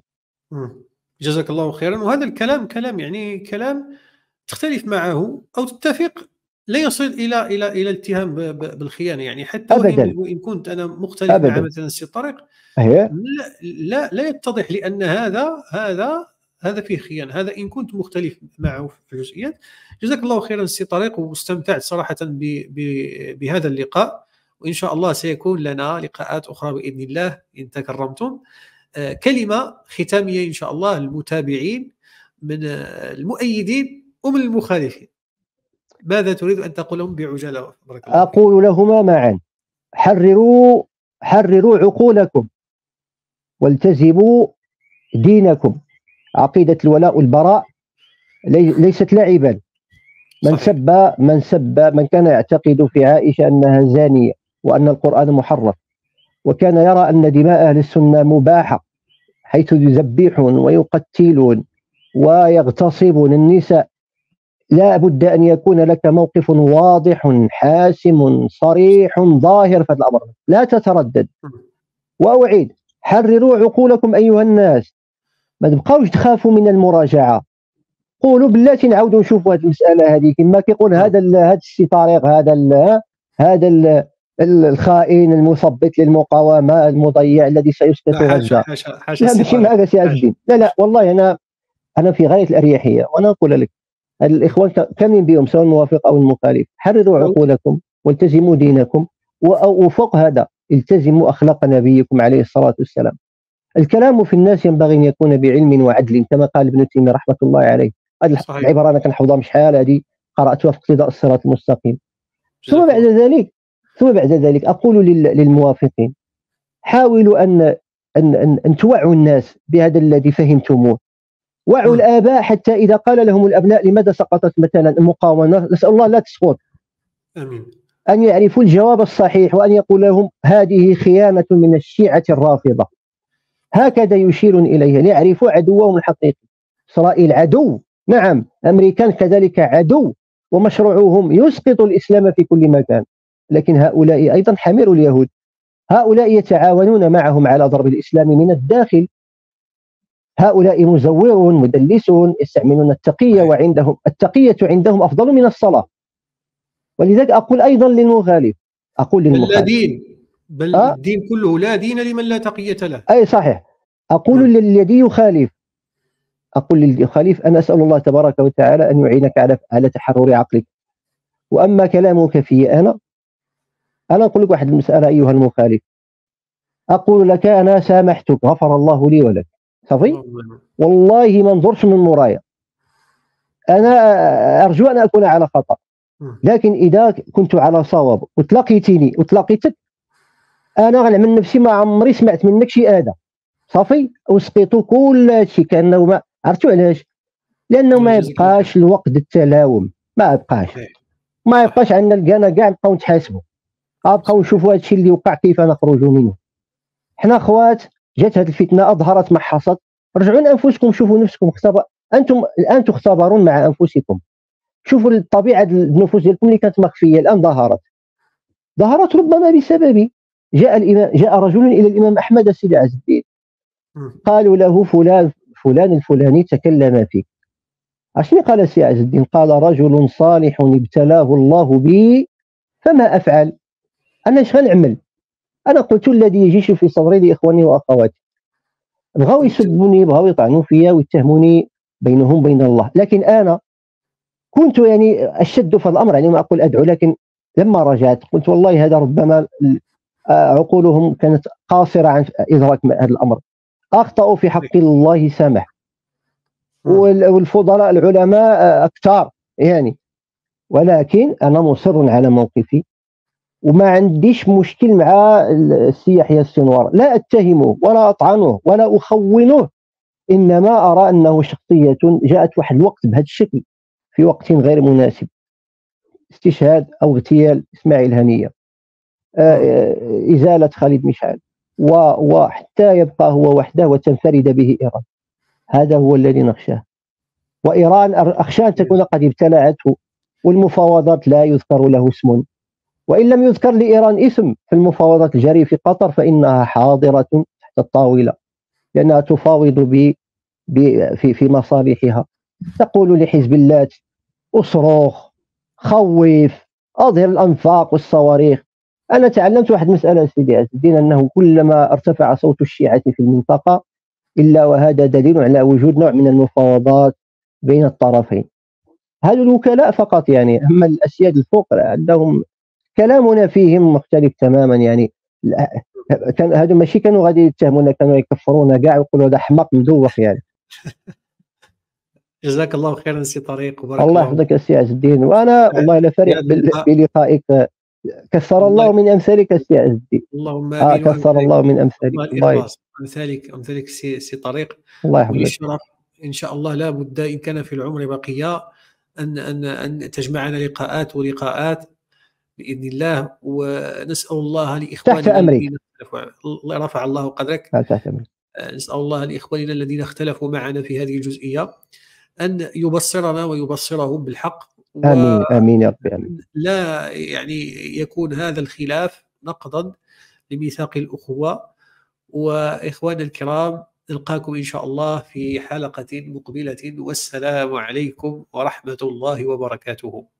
جزاك الله خيرا. وهذا الكلام كلام يعني كلام تختلف معه او تتفق، لا يصل الى الى الى الاتهام بالخيانه. يعني حتى أبداً. وان كنت انا مختلف أبداً. مع مثلا السي طارق، لا لا لا يتضح لي ان هذا هذا هذا فيه خيانه. هذا ان كنت مختلف معه في الجزئيات. جزاك الله خيرا السي طارق، واستمتعت صراحه بهذا اللقاء، وان شاء الله سيكون لنا لقاءات اخرى باذن الله ان تكرمتم. كلمه ختاميه ان شاء الله للمتابعين من المؤيدين ومن المخالفين، ماذا تريد أن تقول لهم بعجالة؟ بارك الله فيك. أقول لهما معا: حرروا حرروا عقولكم والتزموا دينكم. عقيدة الولاء والبراء ليست لعبا. من سب من سب من كان يعتقد في عائشة أنها زانية وأن القرآن محرف، وكان يرى أن دماء أهل السنة مباحة، حيث يذبحون ويقتلون ويغتصبون النساء، لا بد أن يكون لك موقف واضح حاسم صريح ظاهر في هذا الأمر، لا تتردد. وأعيد: حرروا عقولكم أيها الناس، ما تبقاوش تخافوا من المراجعة. قولوا بلاتي نعاودوا نشوفوا هذه المسألة هذه، كما كيقول هذا هذا السي طارق، هذا ال هذا ال الخائن المثبط للمقاومة المضيع الذي سيسقط غزة. لا ماشي مع هذا سي عز الدين، لا لا والله أنا أنا في غاية الأريحية، وأنا أقول لك الإخوان كاملين بهم سواء الموافق أو المخالف: حرروا عقولكم والتزموا دينكم، وفوق هذا التزموا أخلاق نبيكم عليه الصلاة والسلام. الكلام في الناس ينبغي أن يكون بعلم وعدل، كما قال ابن تيمية رحمة الله عليه. هذه العبارة أنا كنحفظها من شحال، هذه قرأتها في اقتضاء الصراط المستقيم. ثم بعد ذلك ثم بعد ذلك أقول للموافقين: حاولوا أن أن أن, أن توعوا الناس بهذا الذي فهمتموه. وعوا الآباء حتى إذا قال لهم الأبناء لماذا سقطت مثلا المقاومة، نسأل الله لا تسقط، آمين، أن يعرفوا الجواب الصحيح، وأن يقول لهم هذه خيانة من الشيعة الرافضة، هكذا يشير إليها، ليعرفوا عدوهم الحقيقي. إسرائيل عدو، نعم، أمريكان كذلك عدو، ومشروعهم يسقط الإسلام في كل مكان. لكن هؤلاء أيضا حمير اليهود، هؤلاء يتعاونون معهم على ضرب الإسلام من الداخل. هؤلاء مزورون مدلسون يستعملون التقية، وعندهم التقية عندهم أفضل من الصلاة. ولذلك أقول أيضا للمخالف، أقول بل لا للمخالف دين، بل أه؟ الدين كله لا دين لمن لا تقية له. أي صحيح. أقول للذي يخالف أقول للذي يخالف أنا أسأل الله تبارك وتعالى أن يعينك على على تحرر عقلك. وأما كلامك في أنا أنا أقول لك واحد المسألة أيها المخالف، أقول لك أنا سامحتك، غفر الله لي ولك، صافي، والله ما نظرش من مرايا، أنا أرجو أن أكون على خطأ، لكن إذا كنت على صواب وتلاقيتني وتلاقيتك، أنا غنعمل نفسي ما عمري سمعت منك شي آدة، صافي، وسقيتو كل هادشي كأنه ما عرفتوا علاش؟ لأنه ما يبقاش الوقت التلاوم، ما يبقاش ما يبقاش عندنا لقانا كاع نبقاو نتحاسبوا، غنبقاو نشوفوا هادشي اللي وقع كيف نخرجوا منه. حنا خوات، جات هذه الفتنه اظهرت ما حصل، رجعوا لانفسكم، شوفوا نفسكم، اختبر انتم الان تختبرون مع انفسكم، شوفوا الطبيعه النفوس ديالكم اللي كانت مخفيه الان ظهرت ظهرت ربما بسبب جاء الامام جاء رجل الى الامام احمد السيد عز الدين، قالوا له فلان فلان الفلاني تكلم فيك. اشني قال السيد عز الدين؟ قال رجل صالح ابتلاه الله بي فما افعل، انا اش غنعمل؟ انا قلت الذي يجيش في صدري لاخواني واخواتي، بغاو يسبوني، بغاو يطعنوا فيا ويتهموني بينهم بين الله، لكن انا كنت يعني اشد في الامر، يعني ما اقول ادعو، لكن لما رجعت قلت والله هذا ربما عقولهم كانت قاصره عن ادراك هذا الامر، اخطاوا في حق الله سامح، والفضلاء العلماء اكثر يعني، ولكن انا مصر على موقفي، وما عنديش مشكل مع السي يحيى السنوار، لا اتهمه ولا اطعنه ولا اخونه، انما ارى انه شخصيه جاءت واحد الوقت بهذا الشكل في وقت غير مناسب، استشهاد او اغتيال اسماعيل هنيه، ازاله خالد مشعل، وحتى يبقى هو وحده وتنفرد به ايران، هذا هو الذي نخشاه. وايران اخشى ان تكون قد ابتلعته، والمفاوضات لا يذكر له اسم، وإن لم يذكر لإيران اسم في المفاوضات الجارية في قطر فإنها حاضرة تحت الطاولة، لأنها تفاوض ب في في مصالحها، تقول لحزب الله أصرخ، خوف، أظهر الأنفاق والصواريخ. أنا تعلمت واحد المسألة سيدي عز الدين، أنه كلما ارتفع صوت الشيعة في المنطقة إلا وهذا دليل على وجود نوع من المفاوضات بين الطرفين. هذا الوكلاء فقط يعني، أما الأسياد الفوق عندهم كلامنا فيهم مختلف تماما يعني، كان هادو ماشي كانوا غادي يتهمونا، كانوا يكفرونا كاع ويقولوا هذا حماق مدوخ يعني. جزاك الله خيرا سي طريق، وبارك الله الله يحفظك سي عز الدين، وانا والله لا فرح بلقائك، كثر الله من امثالك سي عز الدين. اللهم آه امين، كثر الله من امثالك، الله امثالك امثالك سي سي طريق، الله يحفظك. وللشرف ان شاء الله لا بد ان كان في العمر بقيه ان ان ان تجمعنا لقاءات ولقاءات باذن الله، ونسال الله لاخواننا الذين اختلفوا، الله رفع الله قدرك، نسال الله لاخواننا الذين اختلفوا معنا في هذه الجزئيه ان يبصرنا ويبصرهم بالحق، امين امين يا رب امين. لا يعني يكون هذا الخلاف نقضا لميثاق الاخوه. واخواننا الكرام، نلقاكم ان شاء الله في حلقه مقبله، والسلام عليكم ورحمه الله وبركاته.